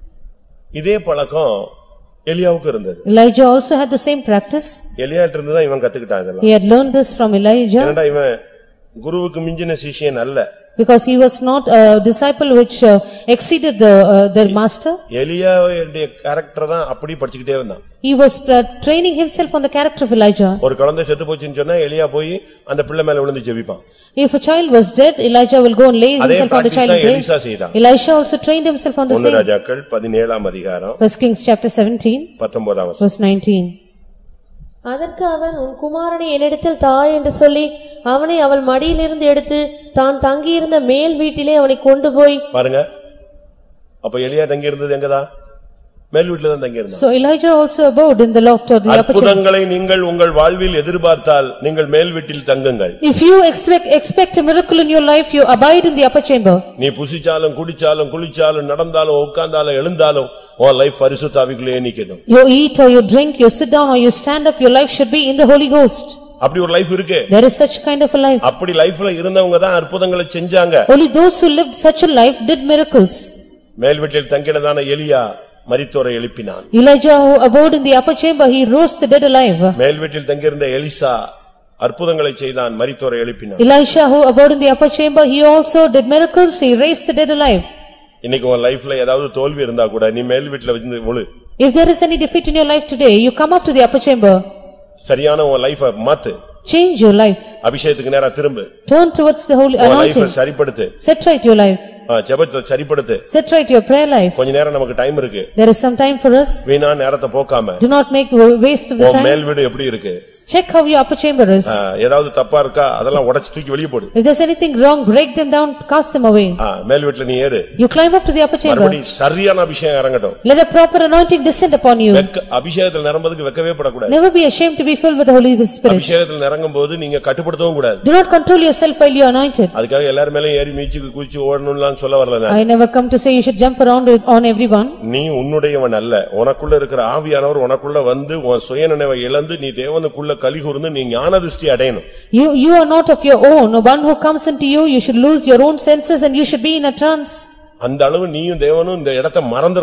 இதே பழக்கம் எலியாவுக்கு இருந்தது. Elijah also had the same practice. எலியாட்ட இருந்து தான் இவன் கத்துக்கிட்டான் இதெல்லாம். He had learned this from Elijah. ஏனடா இவன் குருவுக்கு மிஞ்சின சிஷ்யன் அல்ல. Because he was not a disciple which exceeded the master. எலியாவுடைய character தான் அப்படி படிச்சிட்டே வந்தான். He was training himself on the character of Elijah. ஒரு குழந்தை செத்து போச்சுன்னு சொன்னா எலியா போய் அந்த பிள்ளை மேல விழுந்து ஜெபிப்பான். If a child was dead, Elijah will go and lay himself on the child and Elisha செய்தான். pray. Elisha also trained himself on the same. 1 ராஜாக்கள் 17 அதிகாரம் 1 Kings chapter 17 19 verse 19. அதற்கு அவன் உன் குமாரனை என்னிடத்தில் தா என்று சொல்லி அவனை அவள் மடியிலிருந்து எடுத்து தான் தங்கியிருந்த மேல் வீட்டிலே அவனை கொண்டு போய். பாருங்க, அப்ப எலியா தங்கி இருந்தது எங்கதான்? மேல் வீட்ல தான் தங்கி இருந்தான். So Elijah also abode in the loft or the upper chamber. அற்புதங்களை நீங்கள் உங்கள் வாழ்வில் எதிர்பார்த்தால் நீங்கள் மேல் வீட்டில் தங்குங்கள். If you expect a miracle in your life, you abide in the upper chamber. நீ புசிச்சாலும் குடிச்சாலும் குளிச்சாலும் நடந்தாலும் உட்கார்ந்தாலும் எழுந்தாலும் உன் லைஃப் பரிசுத்த ஆவிக்குள்ளே நிக்கணும். You eat or you drink, you sit down or you stand up, your life should be in the Holy Ghost. அப்படி ஒரு லைஃப் இருக்கு. There is such kind of a life. அப்படி லைஃப்ல இருந்தவங்க தான் அற்புதங்களை செஞ்சாங்க. Only those who lived such a life did miracles. மேல் வீட்டில் தங்கினதான எலியா மரித்தோரை எழுப்பினான். Elijah who abode in the upper chamber, he rose the dead alive. மேல் வீட்டில் தங்கியிருந்த எலிசா அற்புதங்களை செய்தான், மரித்தோரை எழுப்பினான். Elisha who abode in the upper chamber, he also did miracles, he raised the dead alive. இன்னைக்கு உன் லைஃப்ல ஏதாவது தோல்வி இருந்தா கூட நீ மேல் வீட்ல வந்து விழு. If there is any defeat in your life today, you come up to the upper chamber. சரியான உன் லைஃபை மாத்து. Change your life. அபிஷேகத்துக்கு நேரா திரும்பு. Turn towards the holy anointing. லைஃபை சரிப்படுத்து. Set right your life. ஜெபத்தை சரிப்படுத்து. Set right your prayer life. கொஞ்ச நேரம் நமக்கு டைம் இருக்கு. There is some time for us. வீணா நேரத்தை போக்காம. Do not make the waste of the time. மேல் வீடு எப்படி இருக்கு? Check how your upper chamber is. ஏதாவது தப்பா இருக்கா அதெல்லாம் உடைச்சு தூக்கி வெளிய போடு. If there is anything wrong, break them down, cast them away. மேல் வீட்ல நீ ஏறு. You climb up to the upper chamber. மறுபடியும் சரியான அபிஷேகம் இறங்கட்டும். Let a proper anointing descend upon you. அபிஷேகத்தில் நிரம்பதுக்கு வெக்கவே படக்கூடாது. Never be ashamed to be filled with the Holy Spirit. அபிஷேகத்தில் நிரங்கும்போது நீங்க கட்டுப்படுத்தவும் கூடாது. Do not control yourself while you are anointed. அதுக்காக எல்லார் மேலயும் ஏறி மீச்சு குதிச்சு ஓடணும்லாம் சொல்ல வரல நான். I never come to say you should jump around on everyone. நீ உன்னுடையவன் அல்ல. உனக்குள்ள இருக்கிற ஆவியானவர் உனக்குள்ள வந்து உன் சுயநினைவை இழந்து நீ தேவனுக்குள்ள கலிகூர்ந்து நீ ஞானதிஷ்டி அடையணும். You are not of your own. One who comes into you, you should lose your own senses and you should be in a trance. அந்த அளவு நீயும் தேவனும் இந்த இடத்தை மறந்துறணும்.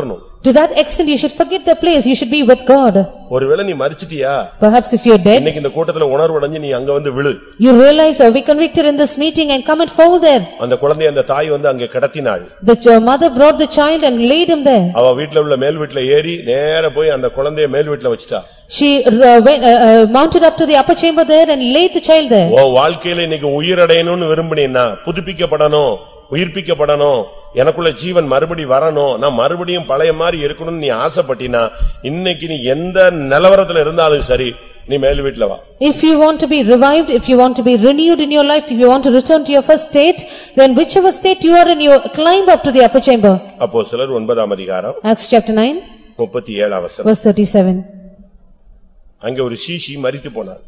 To that extent you should forget the place, you should be with God. ஒருவேளை நீ மரிச்சிட்டியா? Perhaps if you are dead, இன்னைக்கு இந்த கூட்டத்துல உணர்வடைஞ்சு நீ அங்க வந்து விழு. you realize or be convicted in this meeting and come and fall there. அந்த குழந்தையை அந்த தாய் வந்து அங்க கடத்தினாள். The mother brought the child and laid him there. அவ வீட்ல உள்ள மேல் வீட்ல ஏறி நேரா போய் அந்த குழந்தையை மேல் வீட்ல வச்சிட்டா. She mounted up to the upper chamber there and laid the child there. உன் வாழ்க்கையில இன்னைக்கு உயிரடையணும்னு விரும்பினீன்னா, புதுப்பிக்கப்படணும், உயிர்ப்பிக்கப்படணும், எனக்குள்ள ஜீவன் மறுபடி வரணும், நான் மறுபடியும் பழைய மாதிரி இருக்கணும்னு நீ ஆசைப்பட்டினா, இன்னைக்கு நீ எந்த நிலவரத்துல இருந்தாலும் சரி, நீ மேல் வீட்ல வா. If you want to be revived, if you want to be renewed in your life, if you want to return to your first state, then whichever state you are in, you climb up to the upper chamber. அப்போஸ்தலர் 9ஆம் அதிகாரம் Acts chapter 9 37 வசனம். verse 37. அங்கே ஒரு சீஷி மரித்து போனார்.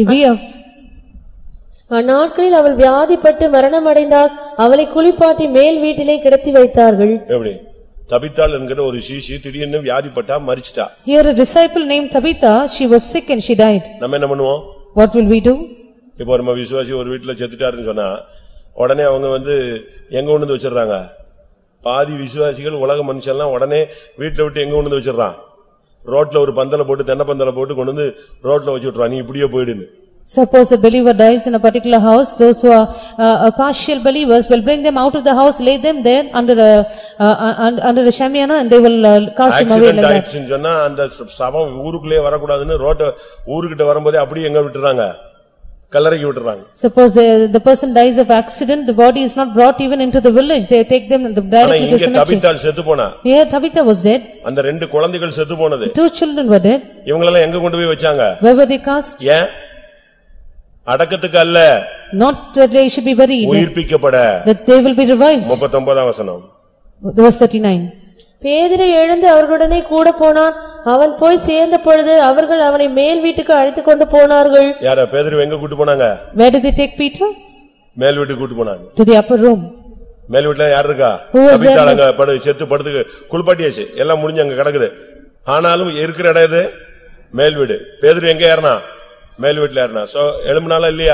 அந்நாட்களில் அவள் வியாதிப்பட்டு மரணமடைந்தால் அவளை குளிப்பாட்டி மேல் வீட்டிலே கிடத்தி வைத்தார்கள். எப்படி? தபித்தாள் என்கிற ஒரு சீஷி திடீர்னு வியாதிப்பட்டா மரிச்சிட்டா. Here a disciple named Tabitha, she was sick and she died. நம்ம என்ன பண்ணுவோம்? What will we do? இப்போ நம்ம விசுவாசி ஒரு வீட்டுல செத்துட்டாருன்னு சொன்னா உடனே அவங்க வந்து எங்க கொண்டு வந்து வச்சிடறாங்க? பாதி விசுவாசிகள் உலக மனுஷன்லாம் உடனே வீட்டுல விட்டு எங்க கொண்டு வந்து வச்சிடறான்? ரோட்ல ஒரு பந்தல போட்டு தென்னை பந்தல போட்டு கொண்டு வந்து ரோட்ல வச்சு விட்டுறான், நீ இப்படியே போயிடுன்னு. Suppose a believer dies in a particular house, those who are partial believers will bring them out of the house, lay them there under a shamiana and they will cast him away like that. Accident சொன்னா அந்த சபம் ஊருக்குள்ளே வரக்கூடாதுன்னு ரோட்ட ஊருக்கிட்ட வரும்போதே அப்படியே எங்க விட்டுறாங்க? கல்லறைக்கு விட்டுறாங்க. Suppose the person dies of accident, the body is not brought even into the village, they take them directly to the cemetery. தபித்தாள் செத்து போனா. Here Tabitha was dead. அந்த ரெண்டு குழந்தைகள் செத்து போனது. 2 children were dead. இவங்களெல்லாம் எங்க கொண்டு போய் வச்சாங்க? Where were they cast? ஏன்? அடக்கத்துக்கு அல்ல, not that they should be buried, உயிர்ப்பிக்கப்பட, that they will be revived. 39ஆம் வசனம். Verse 39. பேதுரு எழுந்து அவர்களுடனே கூட போனான். அவன் போய் சேர்ந்த பொழுது அவர்கள் அவனை மேல் வீட்டுக்கு அழைத்துக் கொண்டு போனார்கள். யார? பேதுரு எங்க கூட்டி போனாங்க? Where did they take Peter? மேல் வீட்டுக்கு கூட்டி போனாங்க. To the upper room. மேல் வீட்ல யார் இருக்கா? தபித்தாளங்க செத்து படுத்து குளிப்பாட்டியாச்சு, எல்லாம் முடிஞ்சு அங்க கிடக்குது. ஆனாலும் இருக்கிற இடம் எது? மேல் வீடு. பேதுரு எங்க ஏறினா? மேல் வீட்டுல ஏறினா. சோ எழும்புனால இல்லையா?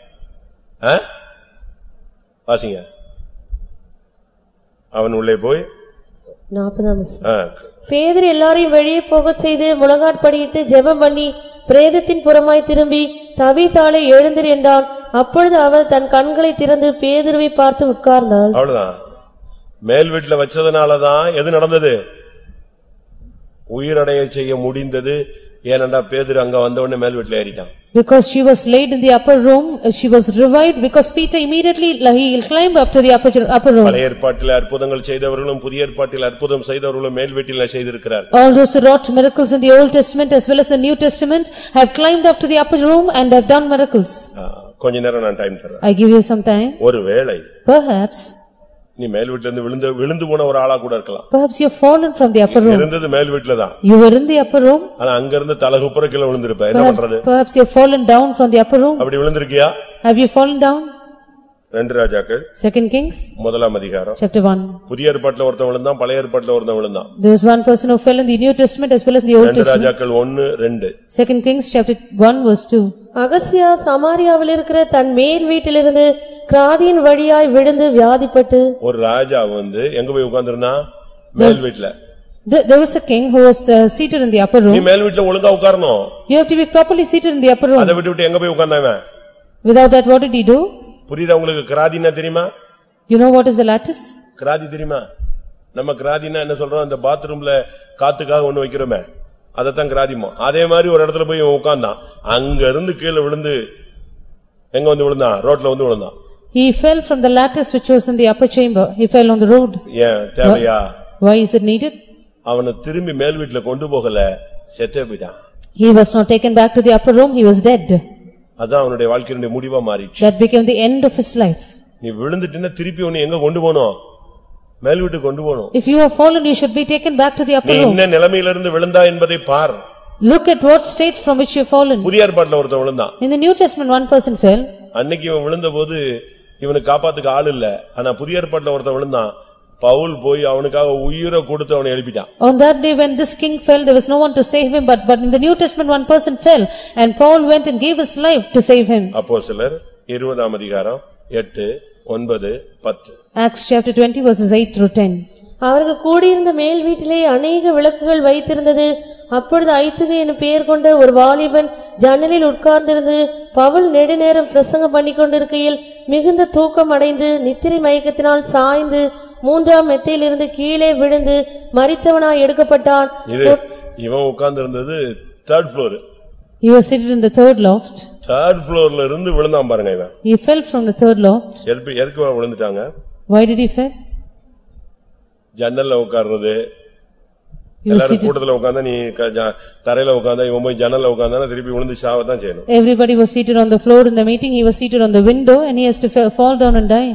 வாசிங்க. அவன் உள்ளே போய் 40ஆம் வசனம். பேதுரு எல்லாரையும் வெளியே போகச் செய்து முழங்காற்படியிட்டு ஜெபம் பண்ணி பிரேதத்தின் புறமாய் திரும்பி தபித்தாளை எழுந்திரு என்றான். அப்பொழுது அவள் தன் கண்களை திறந்து பேதுருவை பார்த்து உட்கார்ந்தாள். அவ்வளவுதான். மேல் வீட்டுல வச்சதுனாலதான் எது நடந்தது? உயிரடைய செய்ய முடிந்தது. ஏனண்டா பேதுரு அங்க வந்த உடனே மேல் வீட்டுல ஏறிட்டான். Because she was laid in the upper room, she was revived because Peter immediately he climbed up to the upper room. பழைய ஏற்பாட்டில் அற்புதங்கள் செய்தவர்களும் புதிய ஏற்பாட்டில் அற்புதம் செய்தவர்களும் மேல் வீட்டில் செய்திருக்கிறார். All those who wrought miracles in the Old Testament as well as the New Testament have climbed up to the upper room and have done miracles. கொஞ்ச நேரம் நான் டைம் தரேன். I give you some time. ஒருவேளை Perhaps நீ மேல் வீட்ல இருந்து விழுந்து போன ஒரு ஆளா கூட இருக்கலாம். Perhaps you have fallen from the upper room. இருந்தது மேல் வீட்ல தான். You were in the upper room. ஆனா அங்க இருந்து தலகுப்புற கீழ விழுந்திருப்ப. என்ன பண்றது? Perhaps you have fallen down from the upper room. அப்படி விழுந்திருக்கியா? Have you fallen down? 2 ராஜாக்கள் 2 Kings 1ஆம் அதிகாரம். Chapter 1. புதிய ஏற்பாட்டில் ஒருத்தன் விழுந்தான், பழைய ஏற்பாட்டில் ஒருத்தன் விழுந்தான். There was one person who fell in the New Testament as well as the Old 2 Testament. ராஜாக்கள் 1:2. 2 Kings chapter 1 verse 2. அகசியா சமாரியாவில் இருக்கிற தன் மேல் வீட்டிலிருந்து கிராதியின் வழியாய் விழுந்து வியாதிப்பட்டு. ஒரு ராஜா வந்து எங்க போய் உட்கார்ந்திருந்தா? மேல் வீட்ல. There was a king who was seated in the upper room. நீ மேல் வீட்ல ஒழுங்கா உட்காரணும். You have to be properly seated in the upper room. அதை விட்டு எங்க போய் உட்கார்ந்தாவன்? Without that what did he do? புரியுதா உங்களுக்கு? கிராதினா தெரியுமா? You know what is the lattice? கிராதி தெரியுமா? நம்ம கிராதினா என்ன சொல்றோம்? அந்த பாத்ரூம்ல காத்துக்காக ஒண்ணு வைக்கிறோமே, அதத்தான் கிராதிமோ. அதே மாதிரி ஒரு இடத்துல போய் உட்கார்ந்தான். அங்க இருந்து கீழே விழுந்து எங்க வந்து விழுந்தான்? ரோட்ல வந்து விழுந்தான். He fell from the lattice which was in the upper chamber. He fell on the road. ஏன் தேவையா? Why is it needed? அவனை திரும்பி மேல் வீட்டுல கொண்டு போகல, செத்தே போயிட்டான். He was not taken back to the upper room, he was dead. அதான் அவனுடைய வாழ்க்கையினுடைய முடிவா மாறிச்சு. That became the end of his life. நீ விழுந்துட்டீன்னா திருப்பி உன்னை எங்க கொண்டு போகணும்? மேல் வீட்டுக்கு கொண்டு போகணும். If you have fallen, you should be taken back to the upper room. நீ என்ன நிலைமையிலிருந்து விழுந்தா என்பதை பார். Look at what state from which you have fallen. புதிய ஏற்பாட்டில் ஒருத்தன் விழுந்தான். In the New Testament one person fell. அன்னைக்கு இவன் விழுந்தபோது இவனுக்கு காப்பாத்துக்கு ஆள் இல்ல. ஆனா புதிய ஏற்பாட்டில் ஒருத்தன் விழுந்தான். பவுல் போய் அவனுக்காக உயிரை கொடுத்து அவனை எழுப்பிட்டான். On that day when this king fell, there was no one to save him, but in the New Testament one person fell and Paul went and gave his life to save him. அப்போஸ்தலர் 20ஆம் அதிகாரம் 8, 9, 10. Acts chapter 20 verses 8 through 10. அவர்கள் கூடியிருந்த மேல் வீட்டிலே அநேக விளக்குகள் வைத்திருந்தது. அப்பொழுது ஐத்துகை என்னும் பெயர் கொண்ட ஒரு வாலிபன் ஜன்னலில் உட்கார்ந்திருந்து பவுல் நெடுநேரம் பிரசங்கம் பண்ணி கொண்டிருக்கையில் மிகுந்த தூக்கம் அடைந்து நித்திரை மயக்கத்தினால் சாய்ந்து 3ஆம் மெத்தையிலிருந்து கீழே விழுந்து மரித்தவனாய் எடுக்கப்பட்டான். இவன் உட்கார்ந்து இருந்தது 3rd floor. He was seated in the 3rd loft. 3rd floorல இருந்து விழுந்தான் பாருங்க இவன். He fell from the 3rd loft. எதுக்கு விழுந்துட்டாங்க? Why did he fall? ஜன்னல்ல உட்கார்றது. எல்லாரும் கூட்டத்துல உட்கார்ந்தா நீ தரையில உட்கார்ந்தா இவன் போய் ஜன்னல்ல உட்கார்ந்தானா திருப்பி விழுந்து சாவதான் செய்யணும். Everybody was seated on the floor in the meeting. He was seated on the window and he has to fall down and die.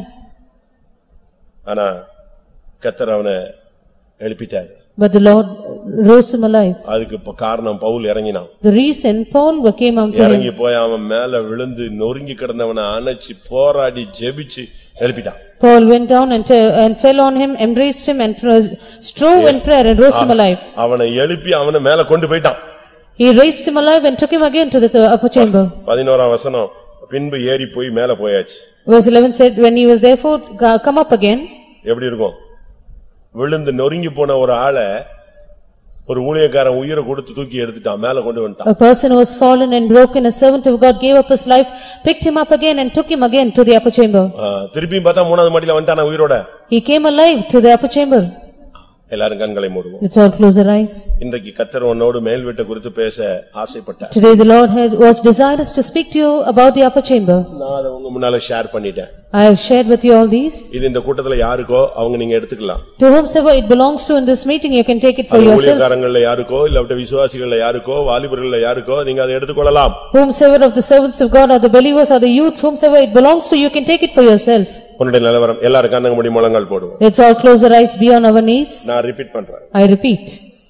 ஆனா கர்த்தர் அவனை எழுப்பிட்டார். But the Lord rose him alive. அதுக்கு காரணம் பவுல் இறங்கினான். The reason Paul came unto him. இறங்கி போய் அவன் மேல விழுந்து நொறுங்கி கிடந்தவனை அணைச்சு போராடி ஜெபிச்சு எழுப்பிட்டான். Paul went down and fell on him, embraced him and strove in prayer and rose him alive. அவனை எழுப்பி அவனை மேல கொண்டு போய்ட்டான். He raised him alive and took him again to the upper chamber. 11ஆம் வசனம் பின்பு ஏறி போய் மேல போயாச்சு. Verse 11 said when he was therefore come up again. எப்படி இருக்கும்? விழுந்து நொறுங்கி போன ஒரு ஆளை ஒரு ஊழியக்காரன் உயிரை கொடுத்து தூக்கி எடுத்துட்டான், மேல கொண்டு வந்துட்டான். A person who was fallen and broken, a servant of God gave up his life, picked him up again and took him again to the upper chamber. திருப்பியும் பார்த்தா 3வது மாடியில வந்துட்டானா உயிரோட. He came alive to the upper chamber. எல்லாரும் கண்களை மூடுவோம். Let's all close our eyes. இன்றைக்கு கர்த்தர் உன்னோடு மேல் வீட்டை குறித்து பேச ஆசைப்பட்டார். Today the Lord was desirous to speak to you about the upper chamber. நான் அதை உங்க முன்னால ஷேர் பண்ணிட்டேன். I have shared with you all these. இது இந்த கூட்டத்துல யாருக்கோ அவங்க நீங்க எடுத்துக்கலாம். To whomsoever it belongs to in this meeting you can take it for yourself. ஊழியக்காரங்கள்ல யாருக்கோ இல்ல விசுவாசிகள்ல யாருக்கோ வாலிபர்கள்ல யாருக்கோ நீங்க அதை எடுத்துக்கொள்ளலாம். Whomsoever of the servants of God or the believers or the youths whomsoever it belongs to you can take it for yourself. உன்னுடைய நிலவரம் எல்லாரும் கண்ணங்க மூடி முழங்கால் போடுவோம். Let's all close our eyes, be on our knees. நான் ரிப்பீட் பண்றேன். I repeat.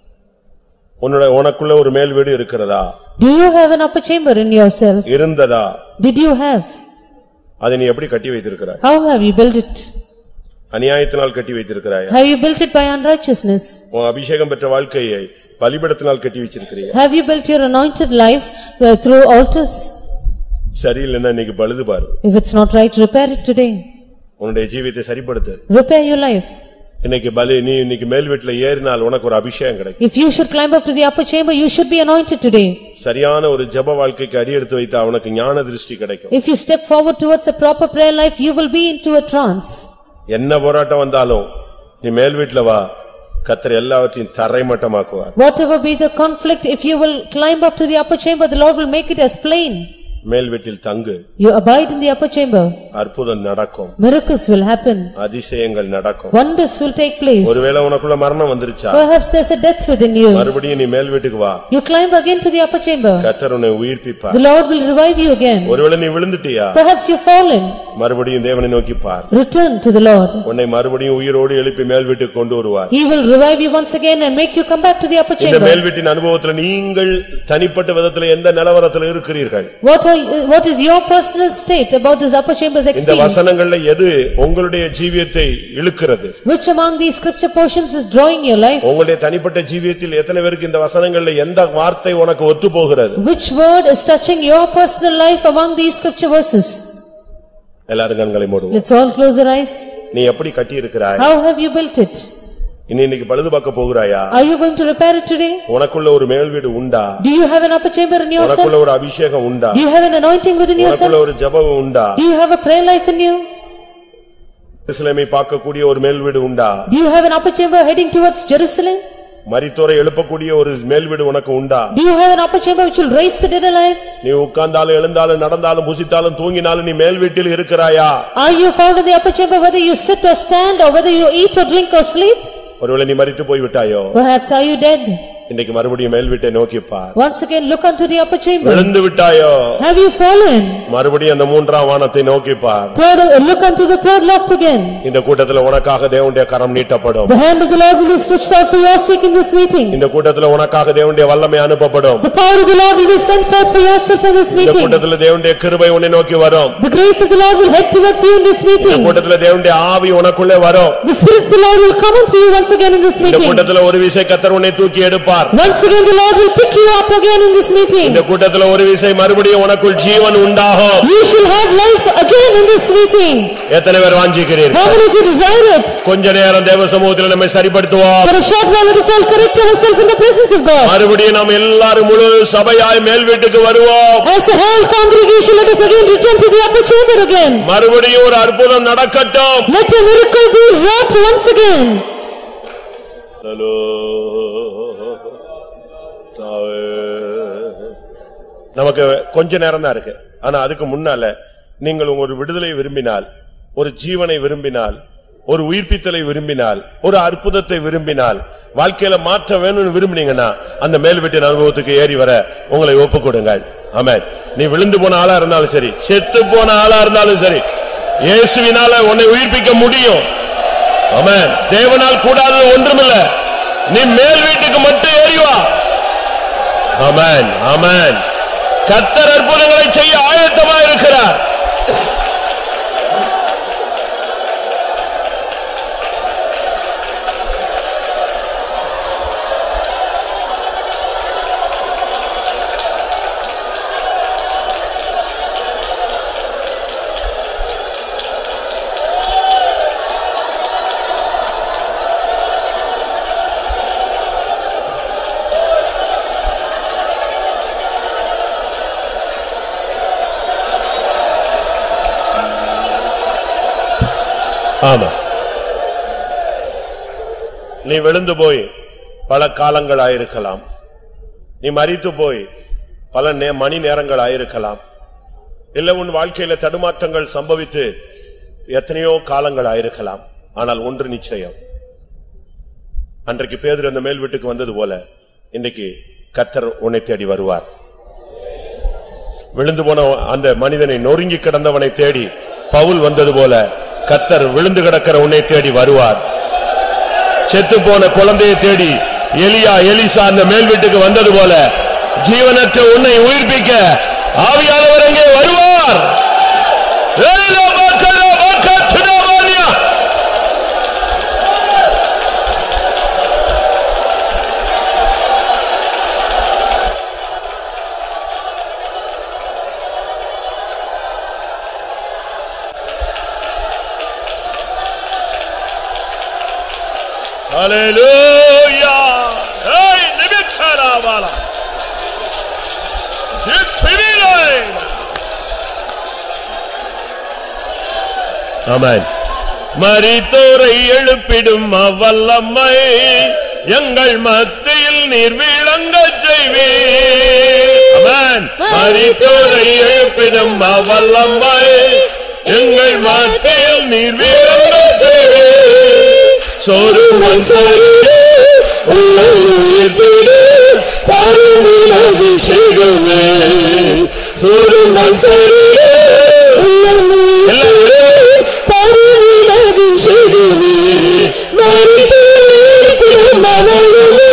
உனக்குள்ள ஒரு மேல் வீடு இருக்கிறதா? Do you have an upper chamber in yourself? இருந்ததா? Did you have? அதை நீ எப்படி கட்டி வைத்திருக்கிறாய்? How have you built it? அநியாயத்தினால் கட்டி வைத்திருக்கிறாய்? Have you built it by unrighteousness? உன் அபிஷேகம் பெற்ற வாழ்க்கையை பலிபீடத்தினால் கட்டி வச்சிருக்கிறீயா? Have you built your anointed life through altars? சரியில்லைன்னா இன்னைக்கு பழுது பாரு. If it's not right, repair it today. உன்னுடைய ஜீவியத்தை சரிப்படுத்து. Repair your life. நீ இன்னைக்கு மேல் வீட்ல ஏறினால் உனக்கு ஒரு அபிஷேகம் கிடைக்கும். If you should climb up to the upper chamber, you should be anointed today. சரியான ஒரு ஜெப வாழ்க்கைக்கு அடி எடுத்து வைத்தா உனக்கு ஞான திருஷ்டி கிடைக்கும். If you step forward towards a proper prayer life, you will be into a trance. என்ன போராட்டம் வந்தாலும் நீ மேல் வீட்ல வா, கர்த்தர் எல்லாவற்றையும் தரைமட்டமாக்குவார். Whatever be the conflict, if you will climb up to the upper chamber, the Lord will make it as plain. மேல் வீட்டில் தங்கு. You abide in the upper chamber. அற்புதம் நடக்கும். Miracles will happen. அதிசயங்கள் நடக்கும். Wonders will take place. ஒருவேளை உனக்குள்ள மரணம் வந்துருச்சா? Perhaps there's a death within you. மறுபடியும் நீ மேல் வீட்டுக்கு வா. You climb again to the upper chamber. கர்த்தர் உன்னை உயிர்ப்பிப்பார். The Lord will revive you again. ஒருவேளை நீ விழுந்துட்டியா? Perhaps you've fallen. மறுபடியும் தேவனை நோக்கி பார். Return to the Lord. உன்னை மறுபடியும் உயிரோடு எழுப்பி மேல் வீட்டுக்கு கொண்டு வருவார். He will revive you once again and make you come back to the upper chamber. இந்த மேல் வீட்டின் அனுபவத்துல நீங்கள் தனிப்பட்ட விதத்துல எந்த நிலவரத்துல இருக்கிறீர்கள்? What is your personal state about this upper chamber's experience? இந்த வசனங்கள்ல எது உங்களுடைய ஜீவியத்தை இழுக்கிறது? Which among these scripture portions is drawing your life? உங்களுடைய தனிப்பட்ட ஜீவியத்தில் எத்தனை பேருக்கு இந்த வசனங்கள்ல எந்த வார்த்தை உனக்கு ஒத்து போகிறது? Which word is touching your personal life among these scripture verses? எல்லாரும் கண்களை மூடுவோம். Let's all close our eyes. நீ எப்படி கட்டி இருக்கிறாய்? How have you built it? இன்னைக்கு பழுது பார்க்க போகிறாயா? Are you going to repair it today? உனக்குள்ள ஒரு மேல் வீடு உண்டா? Do you have an upper chamber in yourself? உனக்குள்ள ஒரு அபிஷேகம் உண்டா? Do you have an anointing within yourself? உனக்குள்ள ஒரு ஜெபம் உண்டா? Do you have a prayer life in you? எருசலேமை பார்க்கக்கூடிய ஒரு மேல் வீடு உண்டா? Do you have an upper chamber heading towards Jerusalem? மரித்தோரை எழுப்பக்கூடிய ஒரு மேல் வீடு உனக்கு உண்டா? Do you have an upper chamber which will raise the dead alive? நீ உட்கார்ந்தாலும் எழுந்தாலும் நடந்தாலும் புசித்தாலும் தூங்கினாலும் நீ மேல் வீட்டில் இருக்கிறாயா? Are you found in the upper chamber whether you sit or stand or whether you eat or drink or sleep? ஒருவேளை நீ மரித்து போய் விட்டாயோ? Perhaps are you dead? இன்னைக்கு மறுபடியும் மேல் வீட்டை நோக்கி பார். Once again look unto the upper chamber. விழுந்து விட்டாயோ? Have you fallen? மறுபடியும் அந்த மூன்றாம் வானத்தை நோக்கி பார். Look unto the third loft again. இந்த கூட்டத்துல உனக்காக தேவனுடைய கரம் நீட்டப்படும். The hand of the Lord will be stretched out for your sake in this meeting. இந்த கூட்டத்துல உனக்காக தேவனுடைய வல்லமை அனுப்பப்படும். The power of the Lord will be sent forth for yourself in this இந்த meeting. கூட்டத்துல தேவனுடைய கிருபை உன்னை நோக்கி வரும். The grace of the Lord will head towards you in this meeting. இந்த கூட்டத்துல தேவனுடைய ஆவி உனக்குள்ளே வரும். The spirit of the Lord will come unto you once again in this இந்த meeting. கூட்டத்துல ஒரு விசை கர்த்தர் உன்னை தூக்கி எடுப்பார். Once again the Lord will pick you up again in this meeting. இந்த கூட்டத்துல ஒரு விசை மறுபடியும் உனக்குள் ஜீவன் உண்டாகும். You shall have life again in this meeting. எத்தனை பேர் வாஞ்சிக்கிறீர்கள்? How many of you desire it? கொஞ்ச நேரம் தேவ சமூகத்தில் நம்மை சரிப்படுத்துவோம். For a short while let us all correct ourselves in the presence of God. மறுபடியும் நாம் எல்லாரும் முழு சபையாய் மேல் வீட்டுக்கு வருவோம். As a whole congregation let us again return to the upper chamber again. மறுபடியும் ஒரு அற்புதம் நடக்கட்டும். Let a miracle be wrought once again. நமக்கு கொஞ்ச நேரம் தான் இருக்கு. ஆனா அதுக்கு முன்னால நீங்கள் ஒரு விடுதலை விரும்பினால், ஒரு ஜீவனை விரும்பினால், ஒரு உயிர்ப்பித்தலை விரும்பினால், ஒரு அற்புதத்தை விரும்பினால், வாழ்க்கையில மாற்றம் வேணும்னு விரும்பினீங்கன்னா அந்த மேல் வீட்டின் அனுபவத்துக்கு ஏறி வர உங்களை ஒப்புக் கொடுங்கள். ஆமென். நீ விழுந்து போன ஆளா இருந்தாலும் சரி, செத்து போன ஆளா இருந்தாலும் சரி, இயேசுவினால உன்னை உயிர்ப்பிக்க முடியும். ஆமென். தேவனால் கூடாதது ஒன்றுமில்லை. நீ மேல் வீட்டுக்கு மட்டும் ஏறி வா. ஆமென், ஆமென். கர்த்தர் அற்புதங்களை செய்ய ஆயத்தமா இருக்கிறார். ஆமா, நீ விழுந்து போய் பல காலங்கள் ஆயிருக்கலாம். நீ மரித்து போய் பல மணி நேரங்கள் ஆயிருக்கலாம். இல்ல உன் வாழ்க்கையில தடுமாற்றங்கள் சம்பவித்து எத்தனையோ காலங்கள் ஆயிருக்கலாம். ஆனால் ஒன்று நிச்சயம், அன்றைக்கு பேதுரு அந்த மேல் வீட்டுக்கு வந்தது போல இன்றைக்கு கர்த்தர் உன்னை தேடி வருவார். விழுந்து போன அந்த மனிதனை, நொறுங்கி கிடந்தவனை தேடி பவுல் வந்தது போல கர்த்தர் விழுந்து கிடக்கிற உன்னை தேடி வருவார். செத்து போன குழந்தையை தேடி எலியா எலிசா அந்த மேல் வீட்டுக்கு வந்தது போல ஜீவனற்ற உன்னை உயிர்ப்பிக்க ஆவியானவர் அங்கே வருவார். Hallelujah. Hey, nibikara wala. Jithirai. Amen. மரித்தோரை எழுப்பிடும் அவ்வல்லமை எங்கள் மத்தியில் நீர் விளங்கச் செய்வீர். ஆமென். மரித்தோரை எழுப்பிடும் அவ்வல்லமை எங்கள் மத்தியில் நீர் விளங்கச் செய்வீர். சொருமன் சரியே உயிர்ப்பிடு பருவில் அபிஷேகமே. சொருமன் சரியே பருவில் அபிஷேகமே. மரித்தோரை மனமே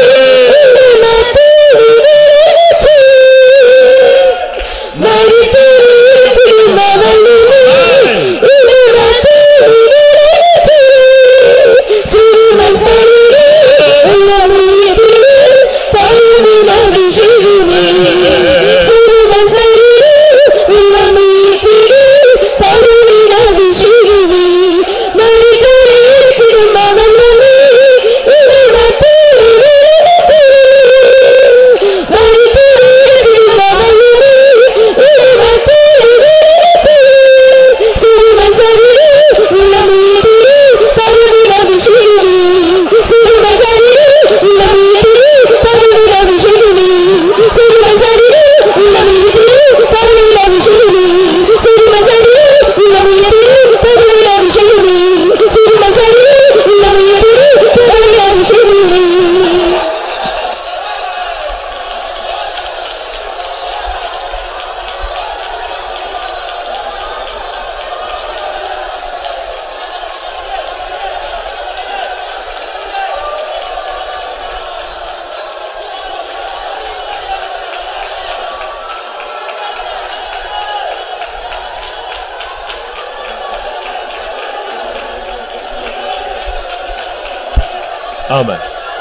ஆமென்.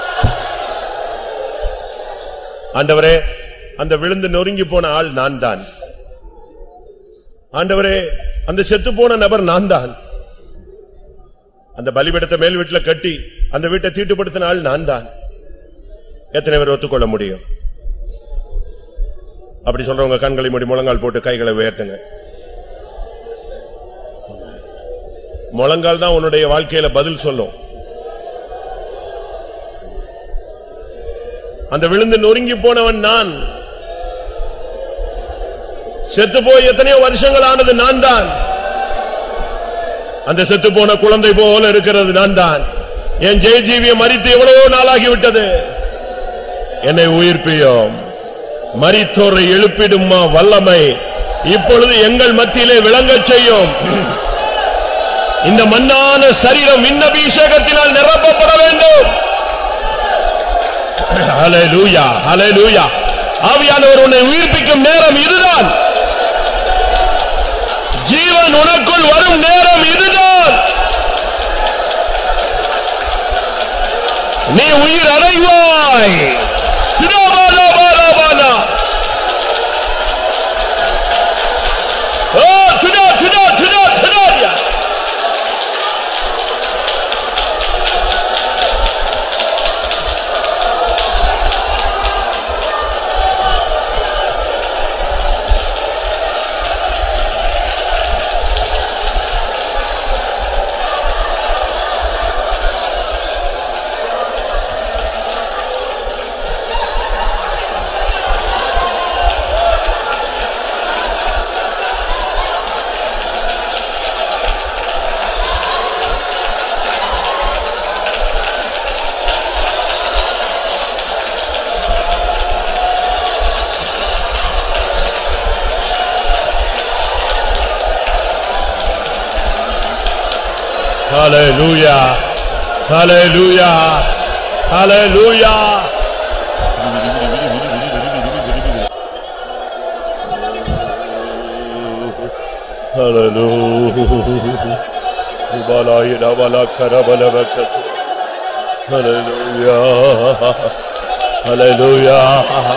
ஆண்டவரே, அந்த விழுந்து நொறுங்கி போன ஆள் நான் தான். ஆண்டவரே, அந்த செத்து போன நபர் நான் தான். அந்த பலிபீடத்தை மேல் வீட்டுல கட்டி அந்த வீட்டை தீட்டுப்படுத்தின ஆள் நான் தான். எத்தனை பேர் ஒத்துக்கொள்ள முடியும்? அப்படி சொல்றவங்க கண்களை மூடி முழங்கால் போட்டு கைகளை உயர்த்துங்க. முழங்கால் தான் உன்னுடைய வாழ்க்கையில பதில் சொல்லும். அந்த விழுந்து நொறுங்கி போனவன் நான். செத்து போய் எத்தனையோ வருஷங்கள் ஆனது நான் தான். அந்த செத்து போன குழந்தை போல இருக்கிறது நான் தான். என் ஜெயஜீவியம் மரித்து எவ்வளவோ நாளாகிவிட்டது. என்னை உயிர்ப்பியும் மரித்தோரை எழுப்பிடுமா வல்லமை இப்பொழுது எங்கள் மத்தியிலே விளங்கச் செய்யும். இந்த மண்ணான சரீரம் விண்ணபிஷேகத்தினால் நிரப்பப்பட வேண்டும். ஹல்லேலூயா, ஹல்லேலூயா. ஆவியானவர் உன்னை உயிர்ப்பிக்கும் நேரம் இதுதான். ஜீவன் உனக்குள் வரும் நேரம் இதுதான். நீ உயிர் அடைவாய். சிதாபாலாபாலாபாலா. ஓ துடா துடா துடா துடா. Hallelujah, hallelujah, hallelujah. Hallelujah. Ubalayna wala karabala bakatu. Hallelujah, hallelujah.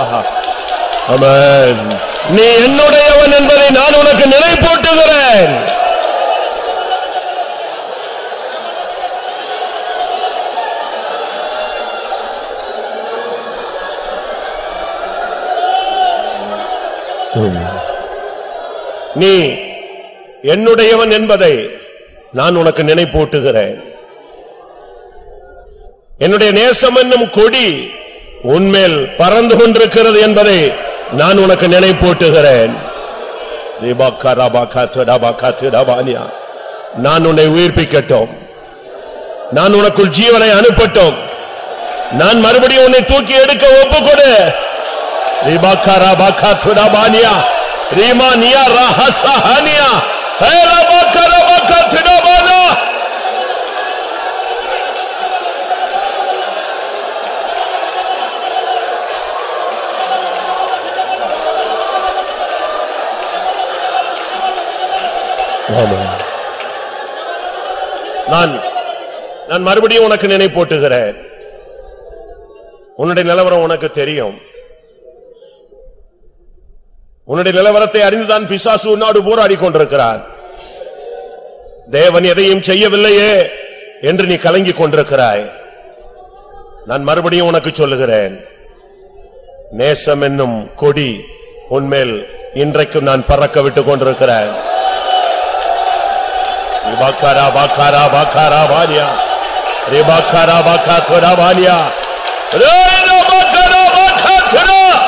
Amen. நீ என்னுடையவன் என்பதை நான் உனக்கு நினைப்பூட்டுகிறேன். நீ என்னுடையவன் என்பதை நான் உனக்கு நினைப்பூட்டுகிறேன். என்னுடைய நேசம் என்னும் கொடி உன்மேல் பறந்து கொண்டிருக்கிறது என்பதை நான் உனக்கு நினைப்பூட்டுகிறேன். நான் உன்னை உயிர்ப்பிக்கட்டும். நான் உனக்குள் ஜீவனை அனுப்பட்டும். நான் மறுபடியும் உன்னை தூக்கி எடுக்க ஒப்புக்கொடு. Rimania rahasahania hela bakara bakatina bana. நான் மறுபடியும் உனக்கு நினைப்பூட்டுகிறேன். உன்னுடைய நிலவரம் உனக்கு தெரியும். உன்னுடைய நிலவரத்தை அறிந்துதான் பிசாசு உன்னோடு போராடி கொண்டிருக்கிறான். தேவன் எதையும் செய்யவில்லையே என்று நீ கலங்கிக் கொண்டிருக்கிறாய். நான் மறுபடியும் உனக்கு சொல்லுகிறேன், நேசம் என்னும் கொடி உன்மேல் இன்றைக்கும் நான் பறக்க விட்டுக் கொண்டிருக்கிறேன். பாக்காரா பாக்காரா பாக்காரா பானியா ரே பாக்காரா பாக்கா துரா பானியா ரே பாக்காரா பாக்கா துரா